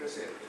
Presente.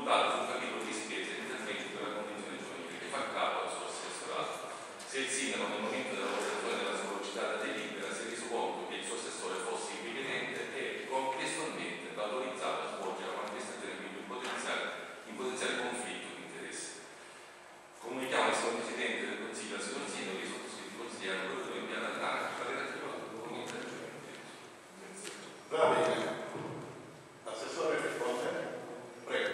articolato sul capitolo di spese e interventi per la condizione giovanile che fa capo al suo assessorato. Se il sindaco nel momento della votazione della sollecitata delibera si è reso conto che il suo assessore fosse impedente e contestualmente va autorizzato a svolgere la manifestazione di un potenziale conflitto di interesse. Comunichiamo al signor Presidente del Consiglio, al signor Sindaco, che i sottoscritti consiglieri hanno voluto inviare all'ANAC per aver attivato il documento del giorno. Va bene. Assessore risponde? Prego.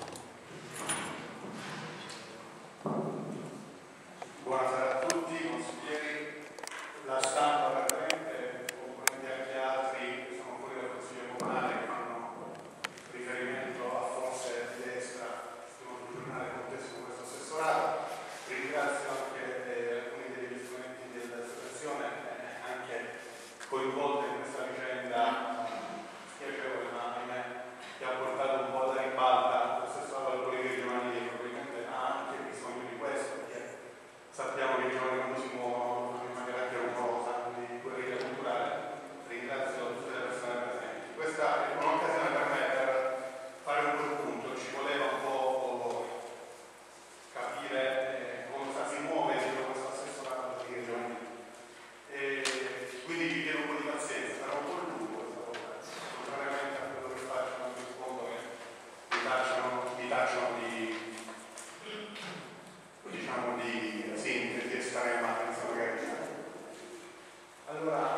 Buonasera a tutti, consiglieri. La stampa veramente comprende anche altri che sono fuori dal Consiglio Comunale che fanno riferimento a forze di destra che non giornale contesto con questo assessorato. Ringrazio anche alcuni degli strumenti dell'associazione anche coinvolti in questa vicenda spiacevole, ma ahimè che ha portato un po' alla ribalta l'assessorato al politiche giovanili, probabilmente ha anche bisogno di questo, perché sappiamo che i giovani quando si muovono in maniera anche rumorosa, quindi guerriglia culturale. Ringrazio tutte le persone presenti. Questa è un'occasione per me per fare un quel punto, ci voleva un po' capire cosa si muove dietro questo assessorato alle politiche giovanili. Quindi vi chiedo un po' di pazienza, sarà un po' lungo questa cosa, contrariamente a quello che faccio, non rispondo che mi tacciano di diciamo di sintesi estrema senza magari. Allora,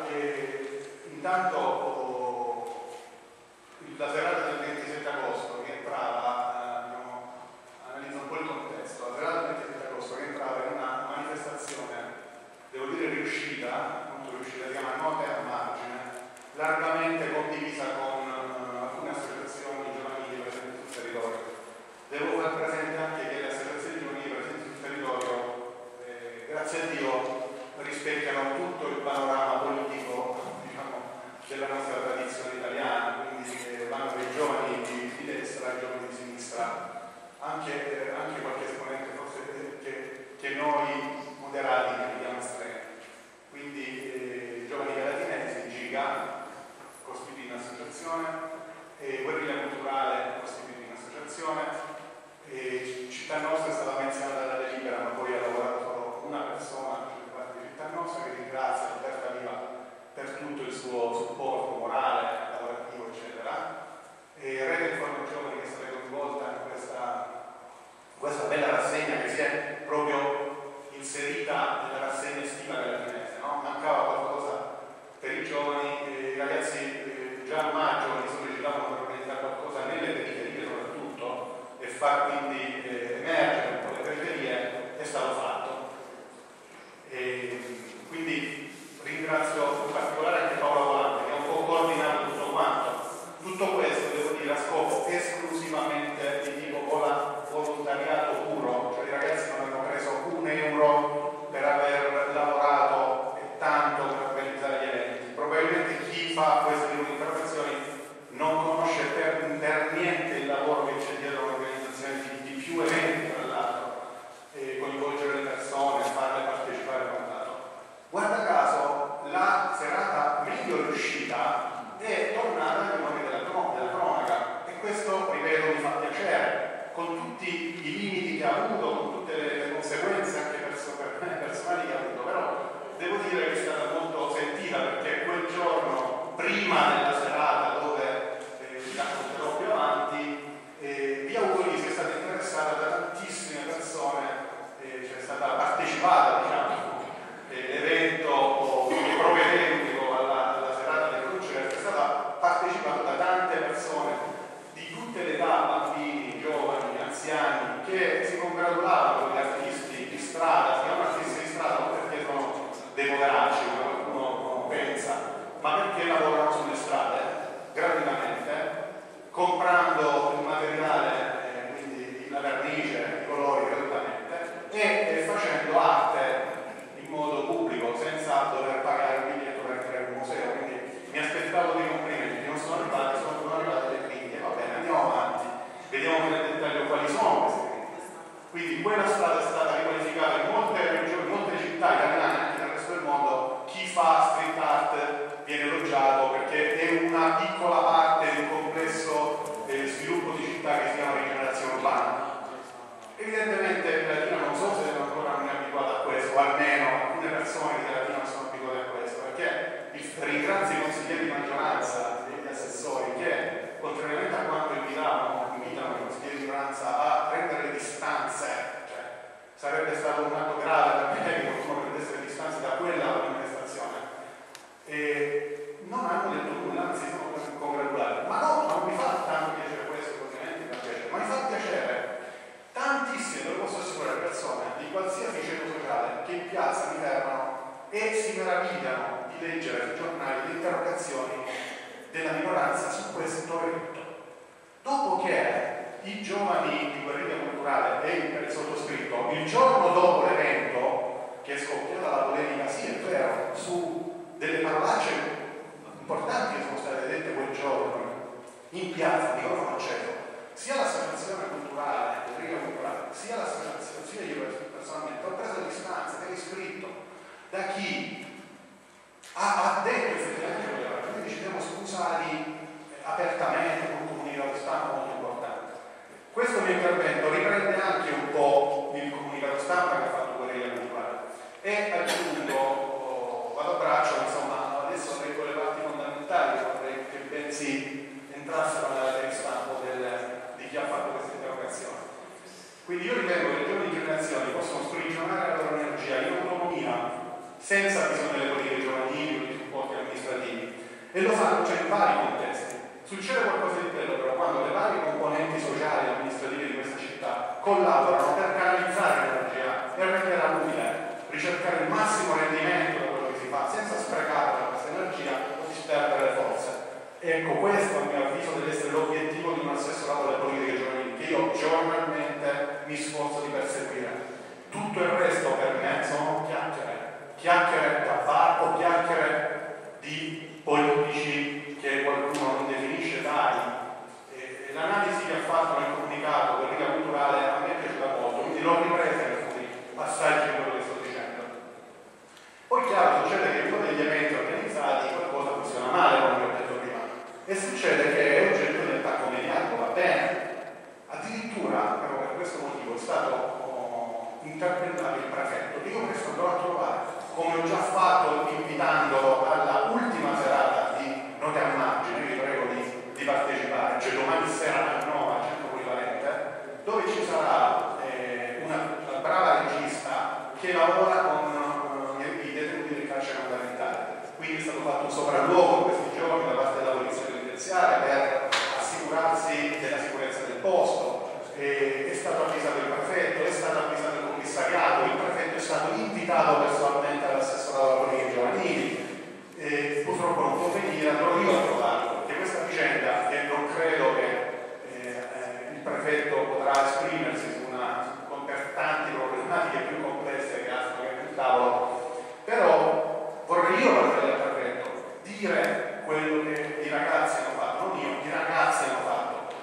intanto la serata del 27 agosto che entrava, analizzo un po' il contesto, la serata del 27 agosto che entrava in una manifestazione, devo dire riuscita, molto riuscita, si chiama Note a Margine, largamente condivisa con alcune associazioni giovanili presenti sul territorio. Devo far presente anche che le associazioni giovanili presenti sul territorio, grazie a Dio, rispecchiano tutto il panorama politico, diciamo, della nostra tradizione italiana, quindi vanno dai giovani di destra ai giovani di sinistra, anche qualche esponente forse che noi moderati crediamo estremi. Quindi giovani galatinesi, Giga, costituiti in associazione, guerriglia culturale, costituiti in associazione. Città Nostra è stata menzionata dalla delibera, ma poi ha lavorato solo una persona per parte di Città Nostra, che ringrazia Alberta Viva per tutto il suo supporto morale, lavorativo, eccetera. Rete Informa Giovani che è stata coinvolta in questa bella rassegna che si è proprio inserita nella rassegna estiva galatinese, no? Mancava qualcosa per i giovani, i ragazzi già a maggio li sollecitavano per organizzare qualcosa nelle periferie soprattutto e far quindi emergere un po' le periferie, è stato fatto. Quindi ringrazio in particolare anche Paola Volante che ha un po' coordinato tutto quanto. Tutto questo devo dire a scopo esclusivamente di tipo volontariato puro, cioè i ragazzi non hanno preso un euro per aver lavorato e tanto per organizzare gli eventi. Probabilmente chi fa questo tipo di intervenzioni non conosce per niente il lavoro che c'è dietro l'organizzazione di più eventi, tra l'altro, coinvolgere le persone, farle partecipare e quant'altro. Guarda caso, la serata meglio riuscita è tornata ai giorni della cronaca e questo, ripeto, mi fa piacere, con tutti i limiti che ha avuto, con tutte le conseguenze anche personali che ha avuto, però devo dire che è stata molto sentita perché quel giorno, prima della serata dove vi racconterò più avanti, via Ugolisi è stata interessata da tantissime persone, c'è stata partecipata, diciamo, l'evento propedeutico alla serata del concerto è stata partecipata da tante persone di tutte le età, bambini, giovani, anziani, che si congratulavano con gli artisti di strada. Si chiamano artisti di strada non perché sono dei poveracci come qualcuno pensa, ma perché lavorano sulle strade gratuitamente, comprando il materiale, quindi la vernice, i colori gratuitamente e facendo arte in modo pubblico senza dover pagare un biglietto per entrare in un museo. Quindi mi aspettavo dei complimenti, non sono arrivati, sono arrivate le critiche. Va bene, andiamo avanti, vediamo nel dettaglio quali sono queste critiche. Quindi quella strada è stata riqualificata in molte regioni, in molte città italiane, anche nel resto del mondo. Chi fa street art viene elogiato perché è una piccola parte di un complesso sviluppo di città che si chiama rigenerazione urbana. fanno. Evidentemente Latina non so se ancora non è abituata a questo, o almeno alcune persone di Latina non sono abituate a questo, perché ringrazio i consiglieri di maggioranza degli assessori che, contrariamente a quanto invitano i consiglieri di minoranza a prendere le distanze, cioè sarebbe stato un atto grave perché qualcuno prendesse le distanze da quella manifestazione, e non hanno detto nulla, anzi sono congratulati. Ma no, non mi fa tanto piacere questo, ovviamente, ma mi fa piacere tantissime, lo posso assicurare, persone di qualsiasi ceto sociale che in piazza mi fermano e si meravigliano di leggere sui giornali le interrogazioni della minoranza su questo evento. Dopo che i giovani di Guerriglia Culturale e il sottoscritto, il giorno dopo l'evento, che è scoppiata la polemica, sì è vero, su delle parolacce importanti che sono state dette quel giorno in piazza di Corno Acceso, sia l'associazione culturale, sia l'associazione, sia io personalmente ho preso le distanze, che ho iscritto da chi ha detto effettivamente quelle parole. Quindi ci siamo scusati apertamente con un comunicato stampa molto importante. Questo mio intervento riprende anche un po' il comunicato stampa che ha fatto Guerriglia Culturale e aggiungo, vado a braccio, insomma, adesso leggo le parti fondamentali, vorrei che ben si entrassero nella stampa di chi ha fatto questa interrogazione. Quindi io ritengo che le giovani generazioni possono sprigionare la loro energia in autonomia senza bisogno delle politiche giovanili o di supporti amministrativi, e lo fanno in vari contesti. Succede qualcosa di bello però quando le varie componenti sociali e amministrative di questa città collaborano per canalizzare l'energia e renderla utile, ricercare il massimo rendimento da quello che si fa senza sprecare questa energia o disperdere le forze. Ecco, questo a mio avviso deve essere l'obiettivo di un assessorato alle politiche giovanili che io giornalmente mi sforzo di perseguire. Tutto il resto per me sono chiacchiere da bar o chiacchiere di politici che qualcuno non definisce tali. L'analisi che ha fatto nel comunicato Guerriglia Culturale a me è piaciuta molto, quindi l'ho ripresa in alcuni passaggi di quello che sto dicendo. Poi chiaro, succede che in uno degli eventi organizzati qualcosa funziona male, come ho detto prima, e succede che è oggetto di attacco mediatico, va bene. Addirittura, proprio per questo motivo, è stato interpellato il prefetto, che io questo andrò a trovare, come ho già fatto invitandolo alla ultima serata di Note a Margine, vi prego di partecipare, cioè domani sera alle 9 al Centro Polivalente, dove ci sarà una brava regista che lavora con i detenuti del carcere fondamentale. Quindi è stato fatto un sopralluogo in questi giorni da parte della polizia penitenziaria per assicurarsi della sicurezza del posto. È stato avvisato il prefetto, è stato avvisato il commissariato, il prefetto è stato invitato personalmente all'assessorato alla politica giovanili, purtroppo non può venire, andrò io a trovarlo, perché questa vicenda, che non credo che il prefetto potrà esprimersi per tanti problematiche più complesse che altro che sul tavolo, però vorrei io parlare del prefetto, dire quello che i ragazzi hanno fatto, non io, i ragazzi hanno fatto.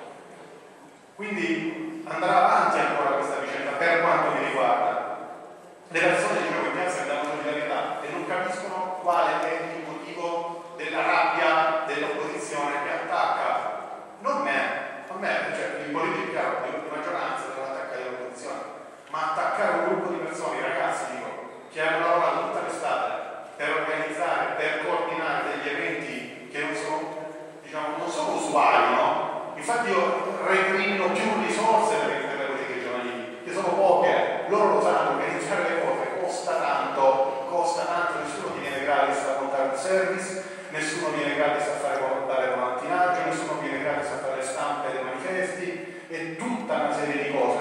Quindi andrà avanti ancora questa vicenda per quanto mi riguarda. Le persone, diciamo, in piazza danno solidarietà e non capiscono quale è il motivo della rabbia dell'opposizione che attacca non me, cioè in politica di maggioranza deve attaccare l'opposizione, ma attaccare un gruppo di persone, i ragazzi dico, che hanno lavorato tutta l'estate per organizzare, per coordinare degli eventi che non sono, diciamo, non sono usuali, no? Infatti io recrimino più risorse per le politiche giovanili, che sono poche, loro lo sanno che iniziare le cose costa tanto, nessuno viene gratis a montare un service, nessuno viene gratis a fare volantinaggio, nessuno viene gratis a fare le stampe dei manifesti e tutta una serie di cose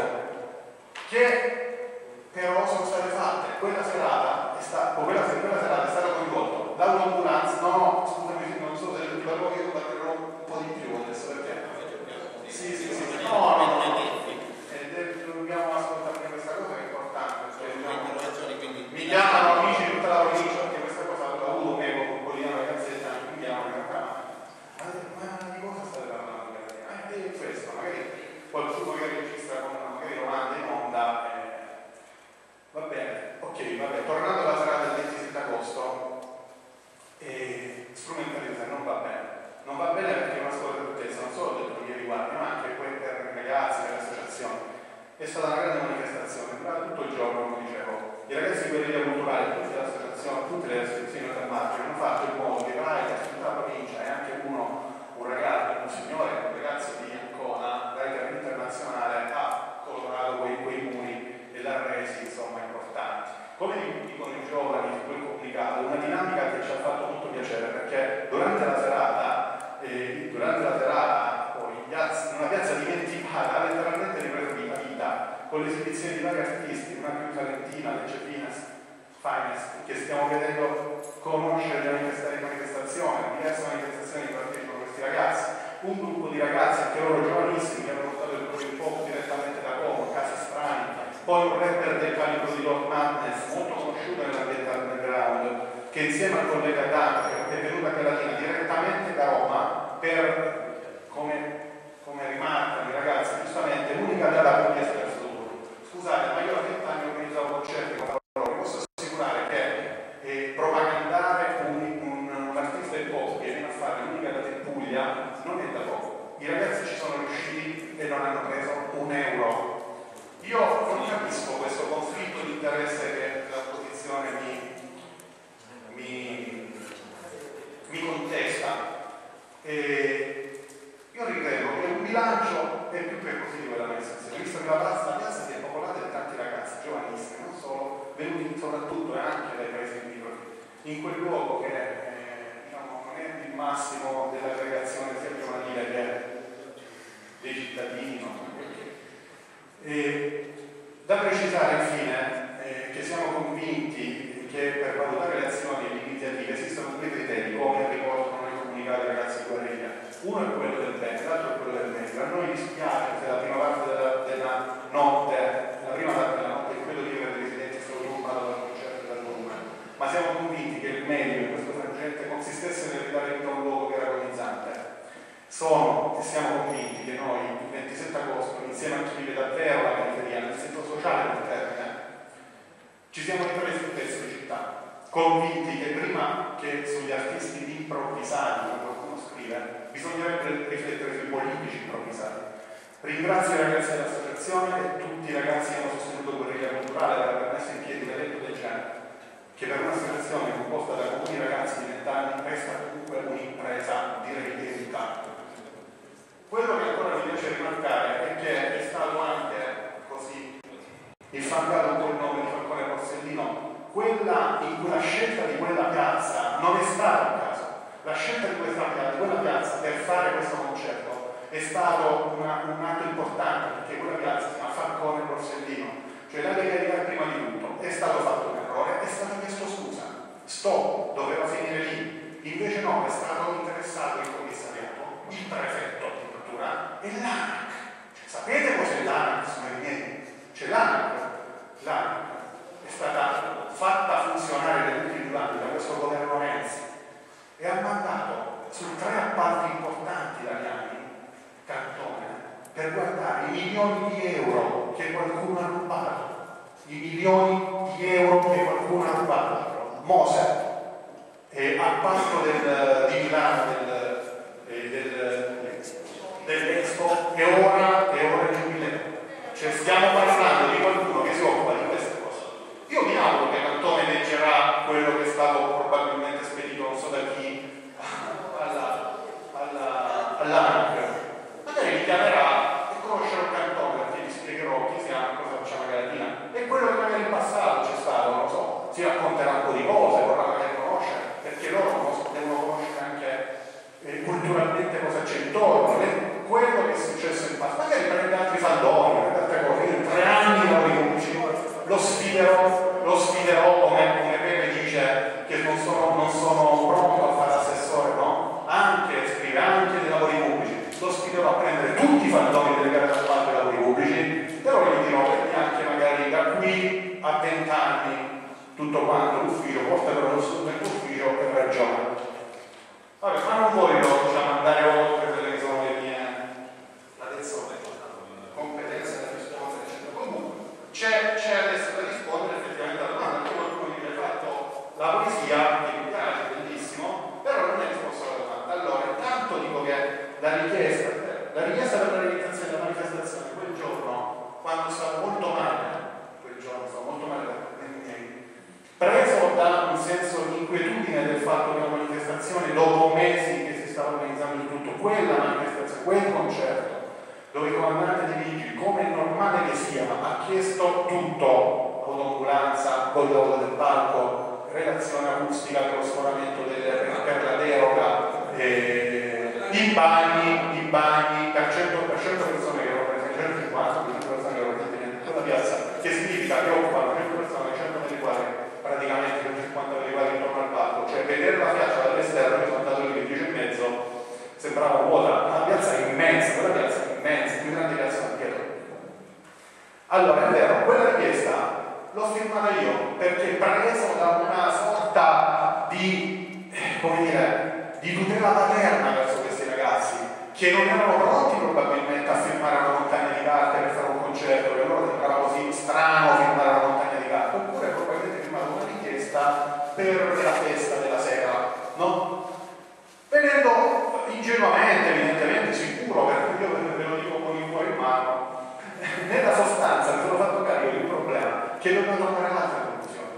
che però sono state fatte. Quella serata è stata coinvolto l'autoambulanza, no, scusami, non so se ti parlo, io parlerò un po' di più adesso perché sì, no, dobbiamo ascoltare questa cosa che è importante, perché mi chiamano amici di tutta la provincia, perché questa cosa l'ho avuto me con Poliano e Gazzetta, mi chiamano in realtà, ma di cosa state parlando? Di questo, magari qualcuno che registra con magari lo manda in onda. Va bene, ok, vabbè, tornando alla serata del 27 agosto, strumentalizzare non va bene perché è una scuola di non solo per i miei riguardi, ma anche per i ragazzi, per le associazioni. è stata una grande manifestazione, durava tutto il giorno, come dicevo. I ragazzi di Guerriglia Culturale, tutte le associazioni, tutte le associazioni del margine hanno fatto in modo che Raica, tutta la provincia e anche un ragazzo, un signore, un ragazzo di Ancona, Raica internazionale, ha colorato quei muri e l'ha resi insomma importanti. Come dicono i giovani su quel comunicato, una dinamica che ci ha fatto molto piacere, perché durante la serata poi in una piazza dimenticata ha letteralmente ripreso vita con le esibizioni di vari artisti, una più salentina, Lecce Finest, che stiamo vedendo conoscere le manifestazioni, diverse manifestazioni che partecipano questi ragazzi, un gruppo di ragazzi anche loro giovanissimi che hanno portato il proprio pop direttamente da Como, Casi Strani, poi un rapper del calibro di Lord Madness, molto conosciuto nell'ambiente underground, che insieme al collega Dan, che è venuto a Calatina direttamente da Roma per, come rimarcano i ragazzi, giustamente l'unica data che riesce al futuro. Scusate, ma io a 20 anni ho organizzato concerti con loro, vi posso assicurare che propagandare un artista hip hop che viene a fare l'unica data in Puglia non è da poco. I ragazzi ci sono riusciti e non hanno preso €1. Io non capisco questo conflitto di interesse che l'opposizione mi contesta. Io ritengo che un bilancio è più che positivo della manifestazione, visto che la piazza si è popolata di tanti ragazzi giovanissimi, non solo, venuti soprattutto anche dai paesi limitrofi, in quel luogo che diciamo, non è il massimo dell'aggregazione sia giovanile che dei cittadini, no? Da precisare infine che siamo convinti che per valutare le azioni e le iniziative esistono due criteri, come riportano i comunicati ai ragazzi di Guerriglia. Uno è quello del bene, l'altro è quello del meglio. A noi dispiace se la prima parte della notte, è quello di vivere dei residenti solo turbato dal concerto e dal volume, ma siamo convinti che il meglio in questo frangente consistesse nel ridare vita a un luogo che era agonizzante. Siamo convinti che noi il 27 agosto, insieme a chi vive davvero la periferia, nel senso sociale del termine, ci siamo ripresi un pezzo di città, convinti che prima che sugli artisti improvvisati, come qualcuno scrive, bisognerebbe riflettere sui politici improvvisati. Ringrazio i ragazzi dell'associazione e tutti i ragazzi che hanno sostenuto Guerriglia Culturale per aver messo in piedi un evento del genere, che per un'associazione composta da comuni ragazzi di 20 anni resta comunque un'impresa, direi di risultato. Quello che ancora mi piace rimarcare è che è stato anche così infangato un po' il nome di Falcone Borsellino, in cui la scelta di quella piazza non è stata un caso. La scelta di quella piazza per fare questo concerto è stato un atto importante, perché quella piazza si chiama Falcone Borsellino, cioè la legalità prima di tutto. È stato fatto un errore, è stato chiesto scusa, stop, doveva finire lì. Invece no, è stato interessato il commissariato, il prefetto e l'ANAC. Sapete cos'è l'ANAC, signori miei? C'è l'ANAC è stata fatta funzionare negli ultimi 2 anni da questo governo Renzi e ha mandato su 3 appalti importanti italiani Cantone per guardare i milioni di euro che qualcuno ha rubato, i milioni di euro che qualcuno ha rubato. Mose appalto di Milano dell'Expo e ora il giubileo. Cioè stiamo parlando di qualcuno che si occupa di queste cose. Io mi auguro che Cantone leggerà quello che è stato probabilmente spedito non so da chi all'ANAC. Magari mi chiamerà e conoscerò Cantone, perché gli spiegherò chi siamo e cosa facciamo a Galatina. E quello che magari in passato c'è stato, non lo so, si racconterà un po' di cose, vorrà magari conoscere, perché loro devono conoscere anche culturalmente cosa c'è intorno, quello che è successo in passato. Magari prende altri fandoni, prende altre cose. Io in 3 anni lo rinuncio, lo sfiderò come Pepe dice che non sono pronto a fare assessore, no? Scrive anche dei lavori pubblici, lo sfiderò a prendere tutti i fandoni delle gare d'appalto e lavori pubblici, però gli dirò che anche magari da qui a 20 anni tutto quanto l'ufficio, portatelo nell'ufficio per ragione. Vabbè, ma non voglio andare oltre quelle che sono le mie competenze da rispondere, eccetera. Comunque c'è adesso da rispondere effettivamente alla domanda, perché qualcuno mi ha fatto la poesia, che mi piace, bellissimo, però non è risposto alla domanda. Allora, intanto dico che la richiesta per la realizzazione della manifestazione quel giorno, quando stavo che sia, ma ha chiesto tutto: autoambulanza, controllo del palco, relazione acustica per lo sforamento per la deroga, i bagni per 100 persone che erano prese, 150 persone che erano prese in quella piazza, che significa che occupano 100 persone, 100 delle quali praticamente 150 delle quali intorno al palco, cioè vedere la piazza dall'esterno, che sono andato lì alle 10:30, sembrava vuota. Una piazza immensa, quella piazza è immensa, più grande che San Pietro. Allora è vero, quella richiesta l'ho firmata io perché preso da una sorta di, come dire, di tutela paterna verso questi ragazzi che non erano pronti probabilmente a firmare una montagna di carte per fare un concerto, che loro sembrava così strano firmare una montagna di carte, oppure probabilmente firmato una richiesta per la festa della sera, no? Venendo ingenuamente, evidentemente sicuro, perché io ve lo dico con il cuore in mano, nella sostanza mi sono fatto carico di un problema che dobbiamo trovare altre conclusioni,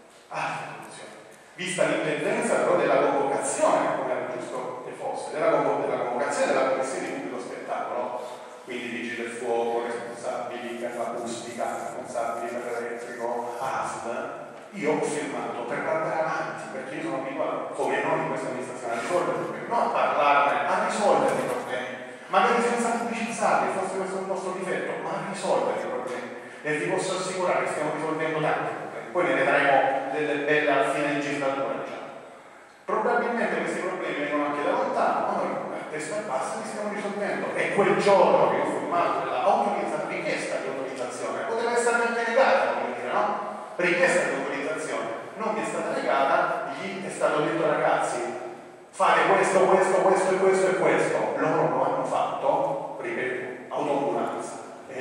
vista l'intendenza però della convocazione, come era giusto che fosse, della convocazione della commissione di pubblico spettacolo, quindi vigili del fuoco, responsabili per l'acustica, responsabili per l'elettrico, ASL. Io ho firmato per guardare avanti, perché io sono abituato, come non in questa amministrazione, a risolvere i problemi, non a parlarne, a risolvere i problemi, magari senza pubblicizzarli, forse questo è un nostro difetto, ma a risolvere i problemi. E vi posso assicurare che stiamo risolvendo tanti problemi, poi ne vedremo delle belle alla fine legislatura, diciamo. Probabilmente questi problemi vengono anche da lontano, ma noi a testa bassa li stiamo risolvendo. E quel giorno che ho firmato la richiesta di autorizzazione poteva essere anche negata, come dire, no? Richiesta di autorizzazione non mi è stata negata, gli è stato detto: ragazzi, fate questo e questo. Loro lo hanno fatto, ripeto, autoambulanza,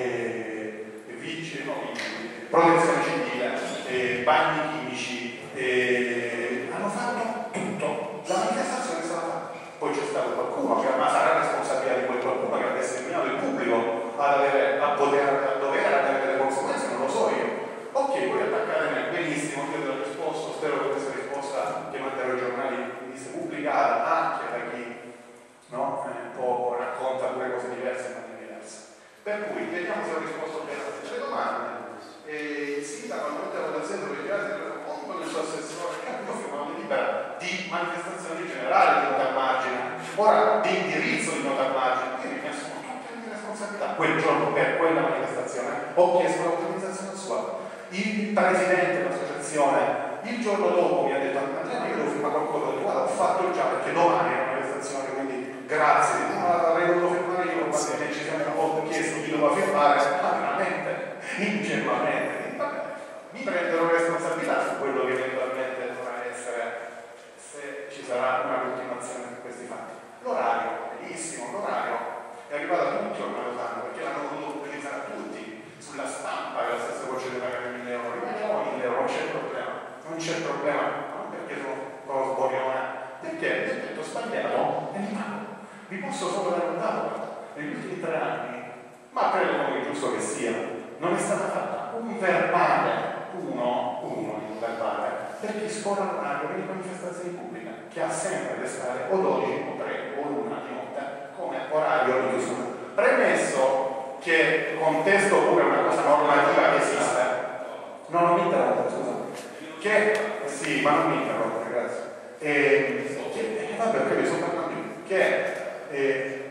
vigili, protezione civile, bagni chimici, hanno fatto tutto. La manifestazione è stata fatta. Poi c'è stato qualcuno che, ma sarà responsabilità di quel qualcuno che ha determinato il pubblico a dover avere delle conseguenze, non lo so io. Ok, voi attaccatemi, benissimo, io ve l'ho risposto, spero che questa risposta che manderò ai giornali venisse pubblicata anche da chi, no, un po' racconta pure cose diverse in maniera diversa. Per cui vediamo se ho risposto bene a queste domande. Il sindaco al monte della Sento ritirati del conto del suo assessore, che hanno firmato libera di manifestazione generale di nota a margine, ora di indirizzo di nota a margine, quindi mi assumo tutte le mie responsabilità. Quel giorno per quella manifestazione ho chiesto l'autorizzazione sua. Il presidente dell'associazione il giorno dopo mi ha detto: Andrea, io devo firmare qualcosa, ho detto: guarda, ho fatto già, perché domani è una manifestazione, quindi grazie, non l'avrei voluto firmare io, probabilmente ci siamo un po' chiesto chi doveva firmare, ma veramente, ingenuamente, vabbè, mi prenderò responsabilità su quello che eventualmente dovrà essere, se ci sarà una continuazione di questi fatti. L'orario, benissimo, l'orario è arrivato a tutti ormai lo sanno, perché l'hanno voluto utilizzare a tutti. Sulla stampa che la stessa voce deve pagare 1.000 euro, rimaniamo 1.000 euro, non c'è problema, non perché sono sborione, perché mi ho detto sbagliato e vi posso solo dare un dato. Negli ultimi 3 anni, ma credo come è giusto che sia, non è stata fatta un verbale, uno di un verbale, per chi sfora l'orario per le manifestazioni pubbliche, che ha sempre da stare o 12 o 3 o 1 di notte come orario di chiusura. Premesso che contesto pure una cosa normativa che esiste. No, non mi interrompo, scusa. Che sì, ma non mi interrompo, grazie. Vabbè, ok, sto parlando io. Che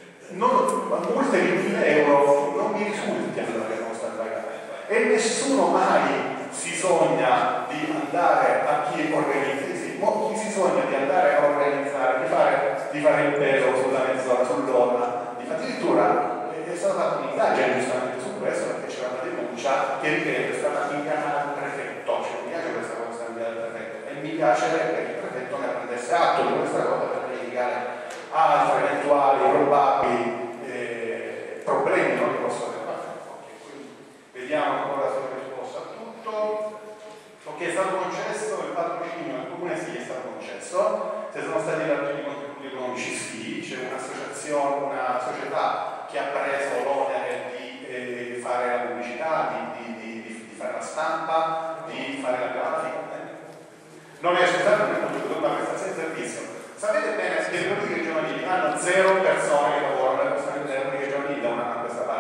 multe di 1.000 euro non mi risulti allora che sono state pagate. E nessuno mai si sogna di andare a chi organizza, chi si sogna di andare a organizzare, di fare il pelo sulla mezz'ora, sull'ora, addirittura. È stata fatta un'indagine giustamente su questo, perché c'era una denuncia che ripeto è stata inviata al prefetto, cioè mi piace questa cosa inviata al prefetto e mi piacerebbe che il prefetto ne prendesse atto di questa cosa per verificare altri eventuali probabili problemi che possono avere. Quindi vediamo ancora se ho risposto a tutto. Ok, è stato concesso il patrocinio al comune, sì, è stato concesso. Se sono stati dati contributi economici, sì, c'è un'associazione, una società che ha preso l'onere di fare la pubblicità, di fare la stampa, di fare la grafica. Non è, scusate, non è tutto una prestazione di servizio. Sapete bene che le politiche giovanili hanno 0 persone che lavorano, le politiche giovanili da un anno a questa parte.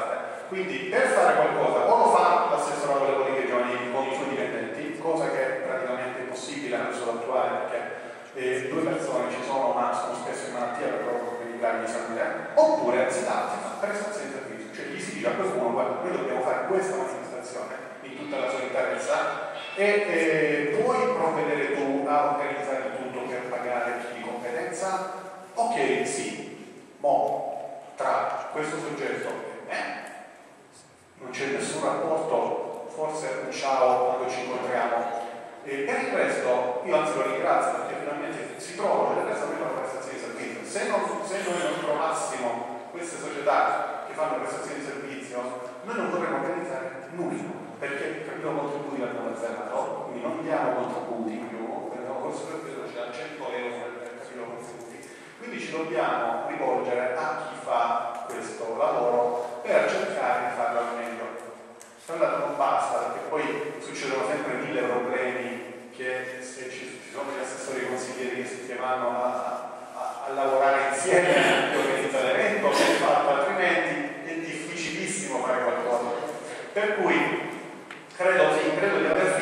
Quindi per fare qualcosa o lo fa l'assessorato alle politiche giovanili con i suoi dipendenti, cosa che è praticamente impossibile nel suo attuale, perché 2 persone ci sono ma sono spesso in malattia per proprio problemi gravi di salute, oppure si fa prestazione di servizio, cioè gli si dice a qualcuno: guarda, noi dobbiamo fare questa manifestazione in tutta la sua interezza e puoi provvedere tu a organizzare il tutto per pagare chi di competenza? Ok, sì, mo tra questo soggetto e me non c'è nessun rapporto, forse un ciao quando ci incontriamo, e per il resto io anzi lo ringrazio perché finalmente si trovano delle persone che fanno prestazioni di servizio. Se noi non trovassimo queste società che fanno prestazioni di servizio, noi non dovremmo organizzare nulla, perché il capitolo contributi l'abbiamo azzerato, quindi non diamo contributi più, abbiamo conservato ci dà 100 euro per il capitolo contributi, quindi ci dobbiamo rivolgere a chi fa questo lavoro per cercare di farlo al meglio. Tra l'altro non basta, perché poi succedono sempre 1000 problemi che se ci sono gli assessori consiglieri che si chiamano a lavorare insieme per organizzare l'evento, che è fatto, altrimenti è difficilissimo fare qualcosa. Per cui credo di aver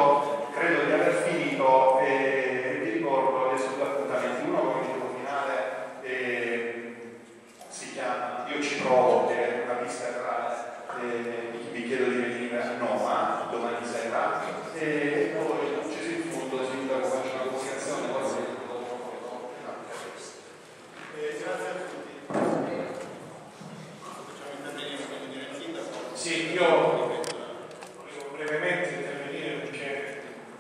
finito e vi ricordo adesso 2 appuntamenti. Uno, come dicevo, finale, si chiama Io ci provo, che è una pista vi chiedo di venire a Noma domani sera, e poi c'è il fondo del sindaco, faccio una comunicazione. Grazie a tutti. Facciamo intervenire il sindaco. Sì, io volevo brevemente intervenire perché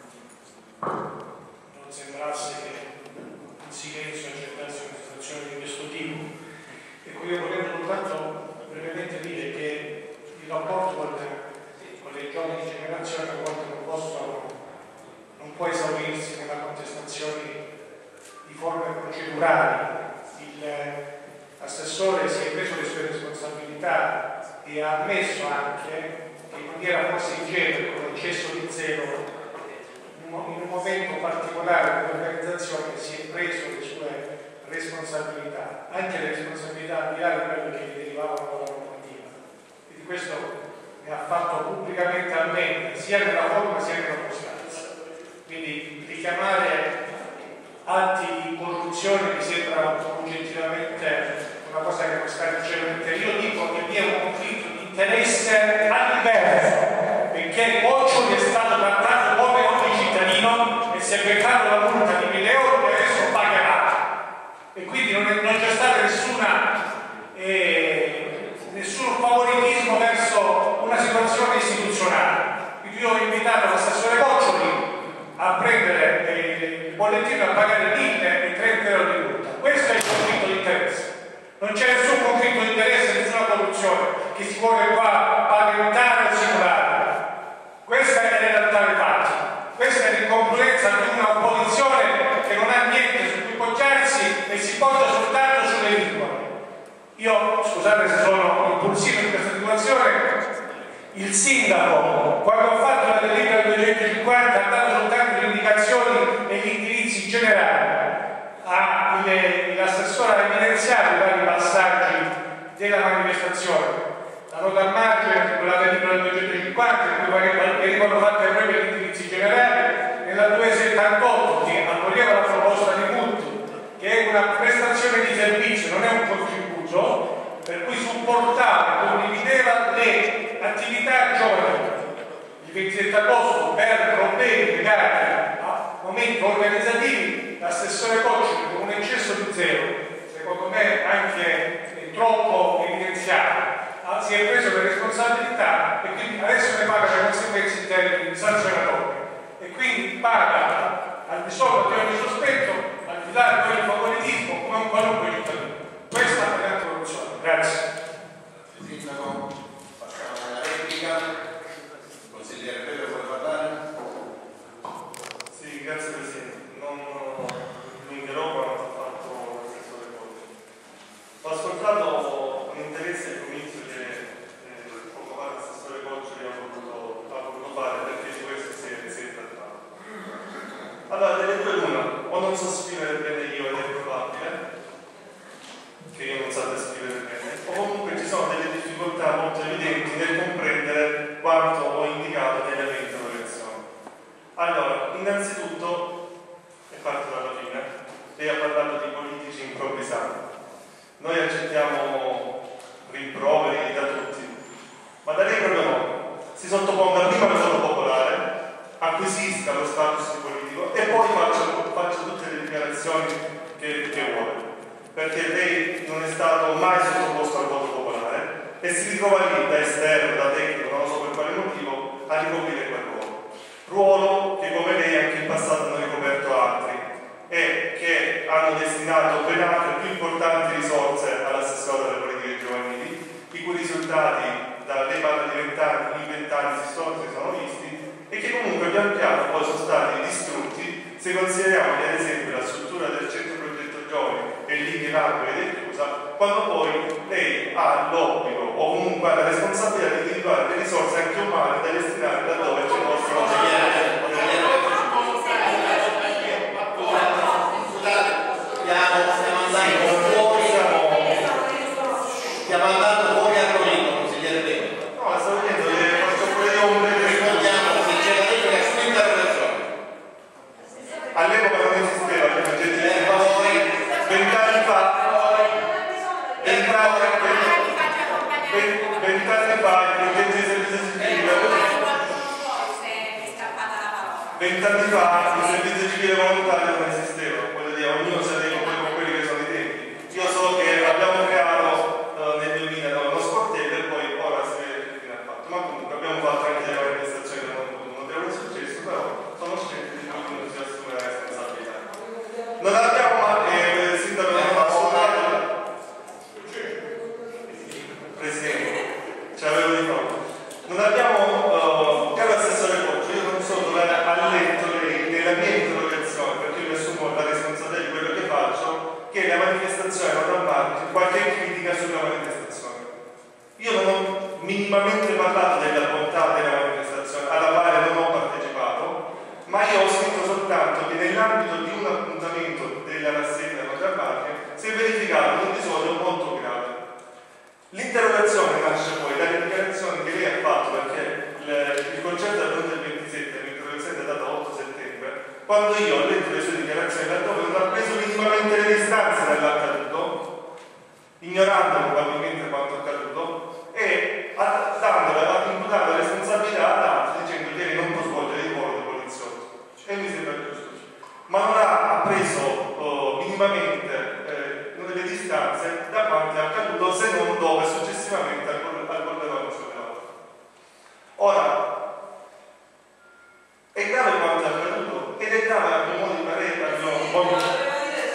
non sembrasse che in silenzio accettasse una situazione di questo tipo. Ecco, io volevo soltanto brevemente dire che il rapporto con le giovani generazioni a volte non può esaurirsi nella contestazione di forme procedurali. L'assessore si è preso le sue responsabilità e ha ammesso anche che in maniera forse ingenua, con eccesso di zelo, in un momento particolare dell'organizzazione si è preso le sue responsabilità, anche le responsabilità al di là di quelle che gli derivavano dalla normativa. E di questo ne ha fatto pubblicamente ammenda, sia nella forma sia nella costanza. Quindi richiamare atti di corruzione mi sembra oggettivamente una cosa che non sta dicendo. Io dico che vi è un conflitto di interesse all'inverso, perché Boccioli è stato trattato come ogni cittadino e si è beccato la multa di 1.000 euro e adesso pagherà. E quindi non c'è stato nessun favoritismo verso una situazione istituzionale. Quindi io ho invitato l'assessore Boccioli a prendere il bollettino e a pagare 1.030 euro di multa. Questo è il conflitto di interesse. Non c'è nessun conflitto di interesse, nessuna corruzione che si vuole qua paventare o simulare. Questa è la realtà dei fatti. Questa è l'incongruenza di un'opposizione che non ha niente su cui poggiarsi e si poggia soltanto sulle vincole. Io, scusate se sono impulsivo in questa situazione, il sindaco, quando ha fatto la delibera 250, ha dato soltanto le indicazioni e gli indirizzi generali. L'assessore ha evidenziato i vari passaggi della manifestazione. La nota a margine, quella delibera 250, in cui venivano fatte proprio gli indirizzi generali, nella 278 che accoglieva la proposta di Mutti, che è una prestazione di servizio, non è un contributo, per cui supportava e condivideva le attività giovanili. Il 27 agosto, per problemi legati a momenti organizzativi, l'assessore Boccioli, con un eccesso di zelo, secondo me anche troppo evidenziato, si è preso le responsabilità e quindi adesso ne paga le conseguenze in termini sanzionatori e quindi paga al di sopra di ogni sospetto, al di là di ogni favoritismo, come un qualunque cittadino. Questa è la corruzione. Grazie. Sindaco, passiamo alla replica. Consigliere Pedro, vuole parlare? Sì, grazie Presidente. Non mi interrompo, non ho fatto l'assessore Boccioli. Ho ascoltato con interesse il comizio che poco fa l'assessore Boccioli ha voluto fare, perché di questo si è trattato. Allora, delle due l'una, o non so scrivere bene io ed è probabile che io non sappia scrivere bene, o comunque ci sono delle difficoltà molto evidenti si trova lì da esterno, da tecnico, non lo so per quale motivo, a ricoprire quel ruolo che come lei anche in passato hanno ricoperto altri e che hanno destinato ben altre più importanti risorse all'assessore delle politiche giovanili, i cui risultati lei parla di 20 anni, in 20 anni si sono visti e che comunque pian piano poi sono stati distrutti se consideriamo che ad esempio la struttura del centro progetto giovani è lì che nasce ed è chiusa, quando poi lei ha l'obbligo o comunque ha la responsabilità di individuare le risorse anche umane da destinare laddove c'è il nostro stiamo andando fuori argomento, consigliere Bene. No, stavo dicendo che faccio quelle ombre che Ricordiamo che c'era detto che su interrogazione. all'epoca non esisteva, per favore, 20 anni fa, 20 anni fa il progetto di servizio civile, 20 anni fa il servizio civile volontario non esisteva, voglio dire, ognuno sa di quelli che sono i tempi. Io so che abbiamo creato nel 2009 uno sportello e poi ora si vede che fine ha fatto, ma comunque abbiamo fatto anche delle manifestazioni che non hanno avuto notevole successo, però sono scelte di cui non si assume la responsabilità. Non abbiamo sindaco non ha Presidente, ce l'avevo di fronte. Non abbiamo, caro assessore Boccio, io non so dove ha letto lei nella mia interrogazione, perché io mi assumo la responsabilità di quello che faccio, che la manifestazione non ha margine, qualche critica sulla manifestazione. Io non ho minimamente parlato della bontà della manifestazione, alla quale non ho partecipato, ma io ho scritto soltanto che nell'ambito di un appuntamento della rassegna Nota Marche si è verificato un episodio molto grave. L'interrogazione nasce poi dalle dichiarazioni che lei ha fatto, perché il concerto è avvenuto il 27, l'interrogazione è data 8 settembre, quando io ho letto le sue dichiarazioni laddove non ha preso minimamente le distanze dall'accaduto, ignorando probabilmente quanto accaduto, e ha imputato la responsabilità ad altri dicendo che lei non può svolgere il ruolo di poliziotto. E mi sembra giusto. Ma non ha preso minimamente le distanze da quanto è accaduto, se non dove successivamente al corredore sulle lavoro. Ora, è grave quanto è accaduto ed è grave a mio modo di parere, per favore.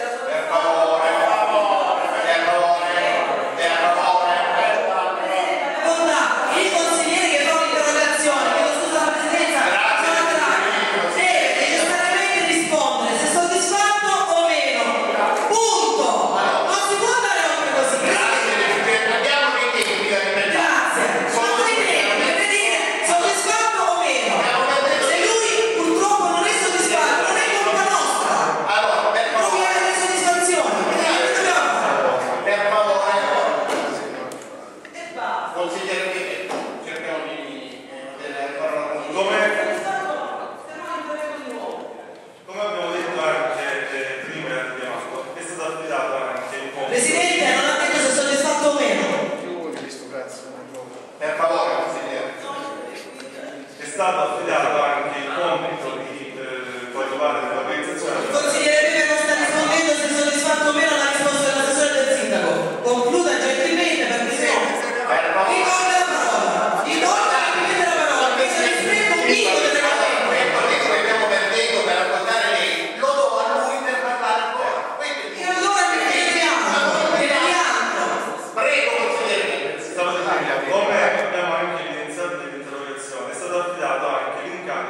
Il consigliere che fa un'interrogazione, chiedo scusa alla Presidenza, deve necessariamente rispondere se è soddisfatto o meno. Punto! Non si può andare oltre così. Abbiamo dei tempi da rispettare. Grazie. Sono dei tempi per dire soddisfatto o meno. Se lui purtroppo non è soddisfatto, non è colpa nostra. Allora, per Non favore, viene le soddisfazioni. per favore, E basta. consigliere Bene, cerchiamo di fare una conclusione. Come abbiamo detto anche prima e abbiamo è stato affidato anche il compito. Presidente, non ha detto se è soddisfatto o meno. Per favore, consigliere. È stato affidato anche il compito di trovare dell'organizzazione. Il consigliere Pepe non sta rispondendo se è soddisfatto o meno alla risposta dell'assessore del sindaco. Concluda gentilmente perché se no Per favore. ricorda la parola. Ricorda la parola. Questo rispetto un minimo delle Questo tempo che abbiamo perduto per ascoltare lei, lo do a lui per parlare ancora. E allora ne vediamo. Prego, consigliere Bene. Stavo dicendo, come abbiamo anche evidenziato nell'interrogazione, è stato affidato anche l'incarico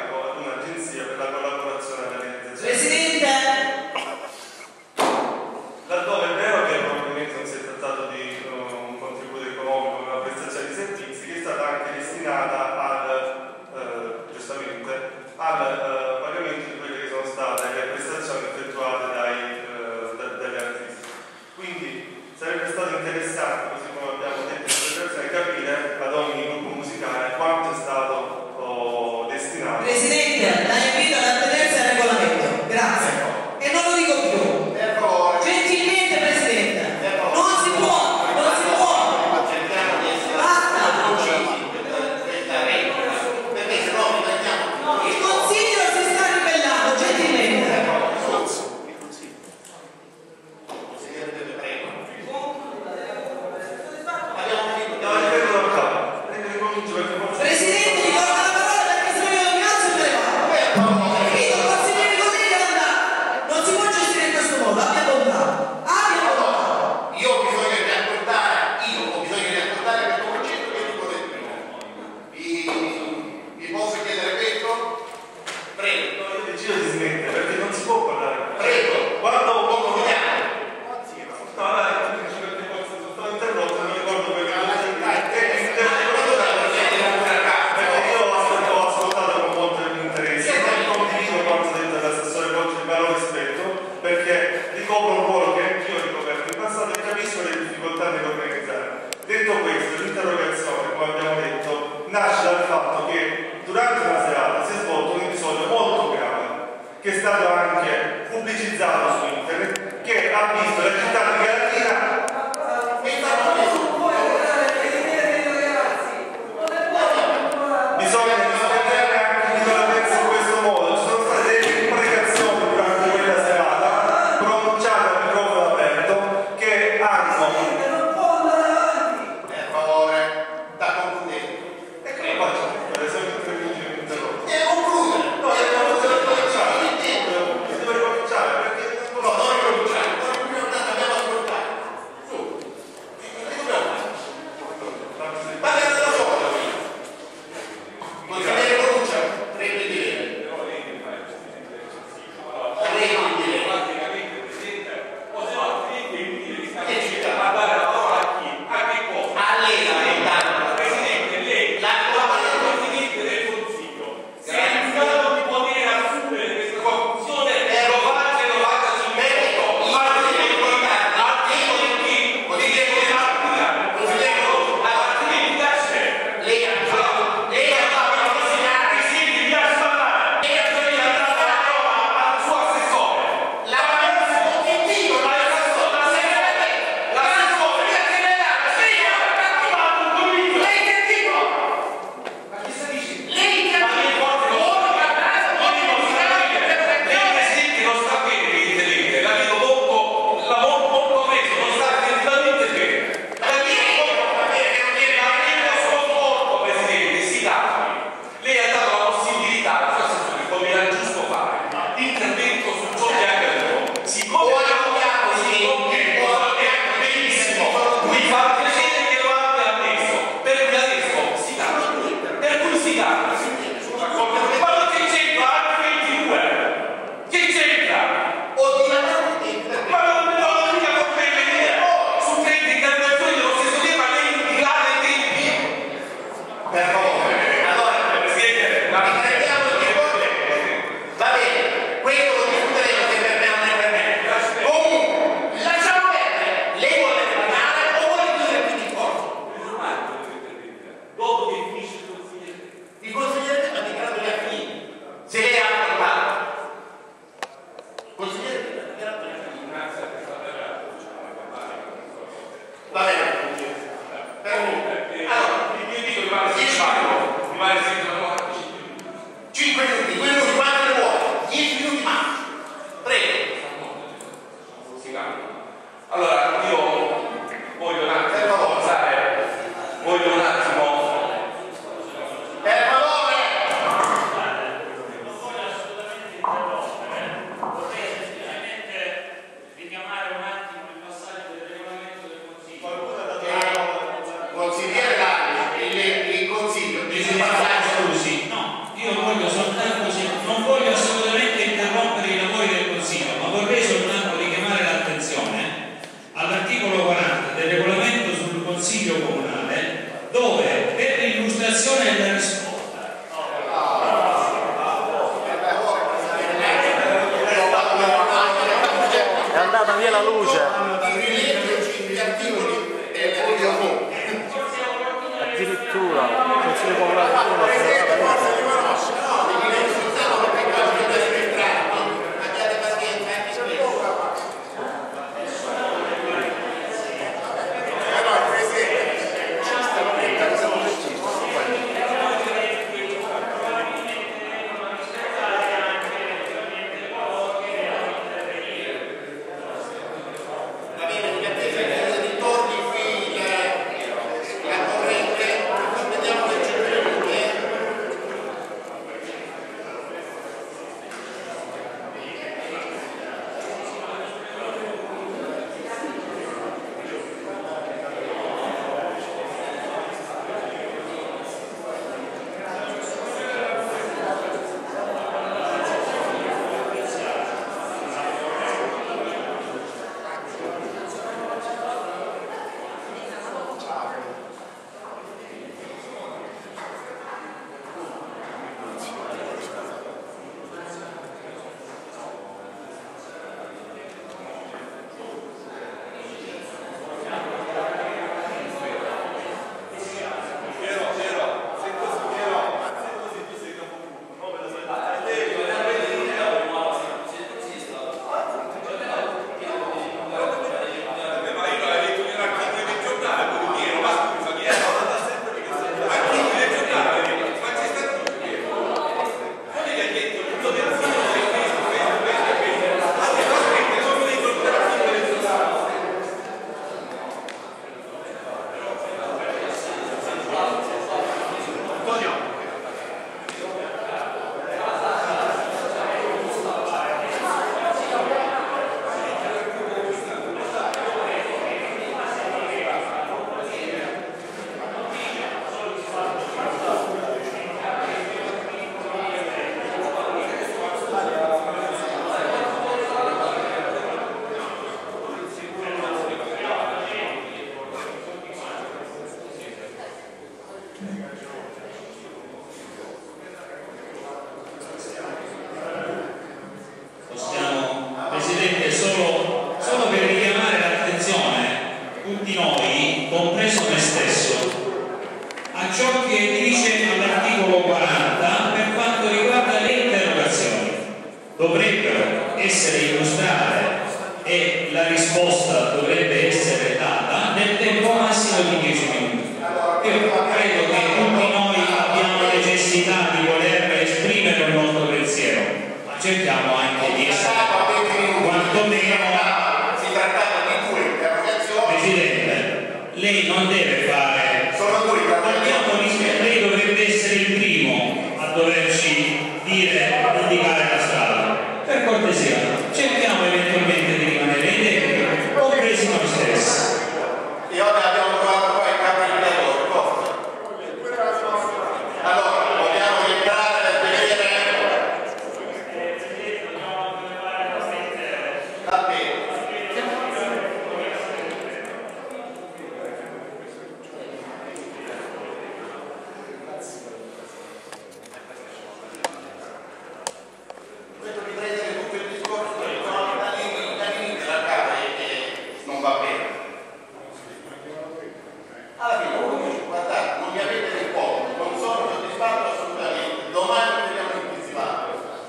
durante la serata si è svolto un episodio molto grave che è stato anche pubblicizzato su internet, che ha visto la città di Galatina bisogna rispettare anche chi non la pensa in questo modo. Ci sono state delle imprecazioni durante quella serata pronunciate a microfono aperto che hanno Per favore, da concludere. e che faccio? Per esempio 3 minuti di interrotto. Deve concludere. No, si deve ricominciare perché No, non ricominciare. Abbiamo ascoltato. Su. Che dobbiamo fare? Parliamo della sola. Consigliere Coruccia, prego di dire. Prego di dire. A lei la verità. Presidente, lei, La Presidente del Consiglio, se è in grado di poter assumere questa conclusione, lo faccia sul merito. lei ha fatto consegnare Presidente, mi ha sbagliato. lei ha bisogno di Al suo assessore. la pochettino lei che dico? Ma chi sta dicendo? Lei che ha Lei Presidente non sta bene, evidentemente, la vedo molto preso, non sta effettivamente bene. La vedo sconvolto, Presidente, si calmi. Lei ha dato la possibilità al suo assessore, come era giusto fare, di intervento su ciò che è accaduto. Siccome benissimo, mi fa piacere che lo abbia ammesso, per cui adesso si calmi. Per cui si calmi. Ma non che c'entra anche 22? Che c'entra? Ma non mica potrebbe dire su 30 interrogazioni dello stesso tema lei dilata i tempi? per favore. Allora, Presidente, riprendiamo il discorso. Va bene, questo lo discuteremo se per me o non è per me. Comunque, lasciamo perdere. Lei vuole terminare o vuole chiudere qui il discorso? dopo che finisce il consigliere. Il consigliere ha dichiarato che ha finito. Se lei ha ascoltato. Consigliere ha dichiarato che ha finito. Va bene. Allora, Io dico rimane senza rimane senza 5 minuti, 2 minuti, quanto ne vuole? 10 minuti massimo. Prego. si calma. Allora, io voglio un attimo forzare, voglio un attimo. Per favore. Vorrei semplicemente richiamare un attimo il passaggio del regolamento del Consiglio. Consigliere il consiglio, bisogna passare scusi. No, io voglio soltanto, non voglio assolutamente interrompere i lavori del Consiglio, ma vorrei soltanto richiamare l'attenzione all'articolo 40 del regolamento sul Consiglio Comunale, dove per l'illustrazione della risposta È andata via la luce. Addirittura il Consiglio Comunale Va bene, in attesa che ritorni qui la corrente, vediamo che 5 minuti. Presidente, solo per richiamare l'attenzione tutti noi, compreso me stesso, a ciò che dice all'articolo 40 per quanto riguarda le interrogazioni. Dovrebbero essere illustrate e la risposta dovrebbe essere data nel tempo massimo di 10 minuti. Io credo che tutti noi abbiamo necessità di voler esprimere il nostro pensiero, ma cerchiamo anche di essere quantomeno. Si trattava di due interrogazioni. Presidente, lei non deve fare. Sono due interrogazioni. Lei dovrebbe essere il primo a doverci indicare la strada. Per cortesia, cerchiamo eventualmente di rimanere in tempi, compresi noi stessi. E ora abbiamo trovato qua il capillatore. Allora, vogliamo entrare per vedere. Va bene. Questo di prendere tutto il discorso da lì della casa e non va bene. Alla fine uno dice: guardate, non mi avete risposto, non sono soddisfatto assolutamente, domani vediamo in che si va.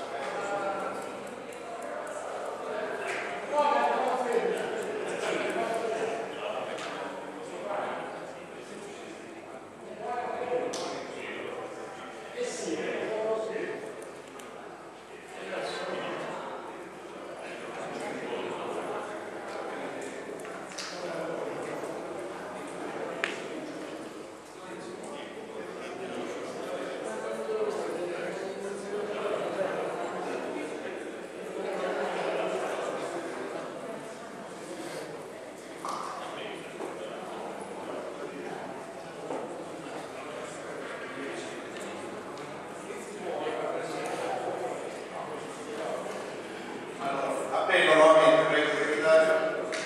Appello nuovamente, prego, segretario.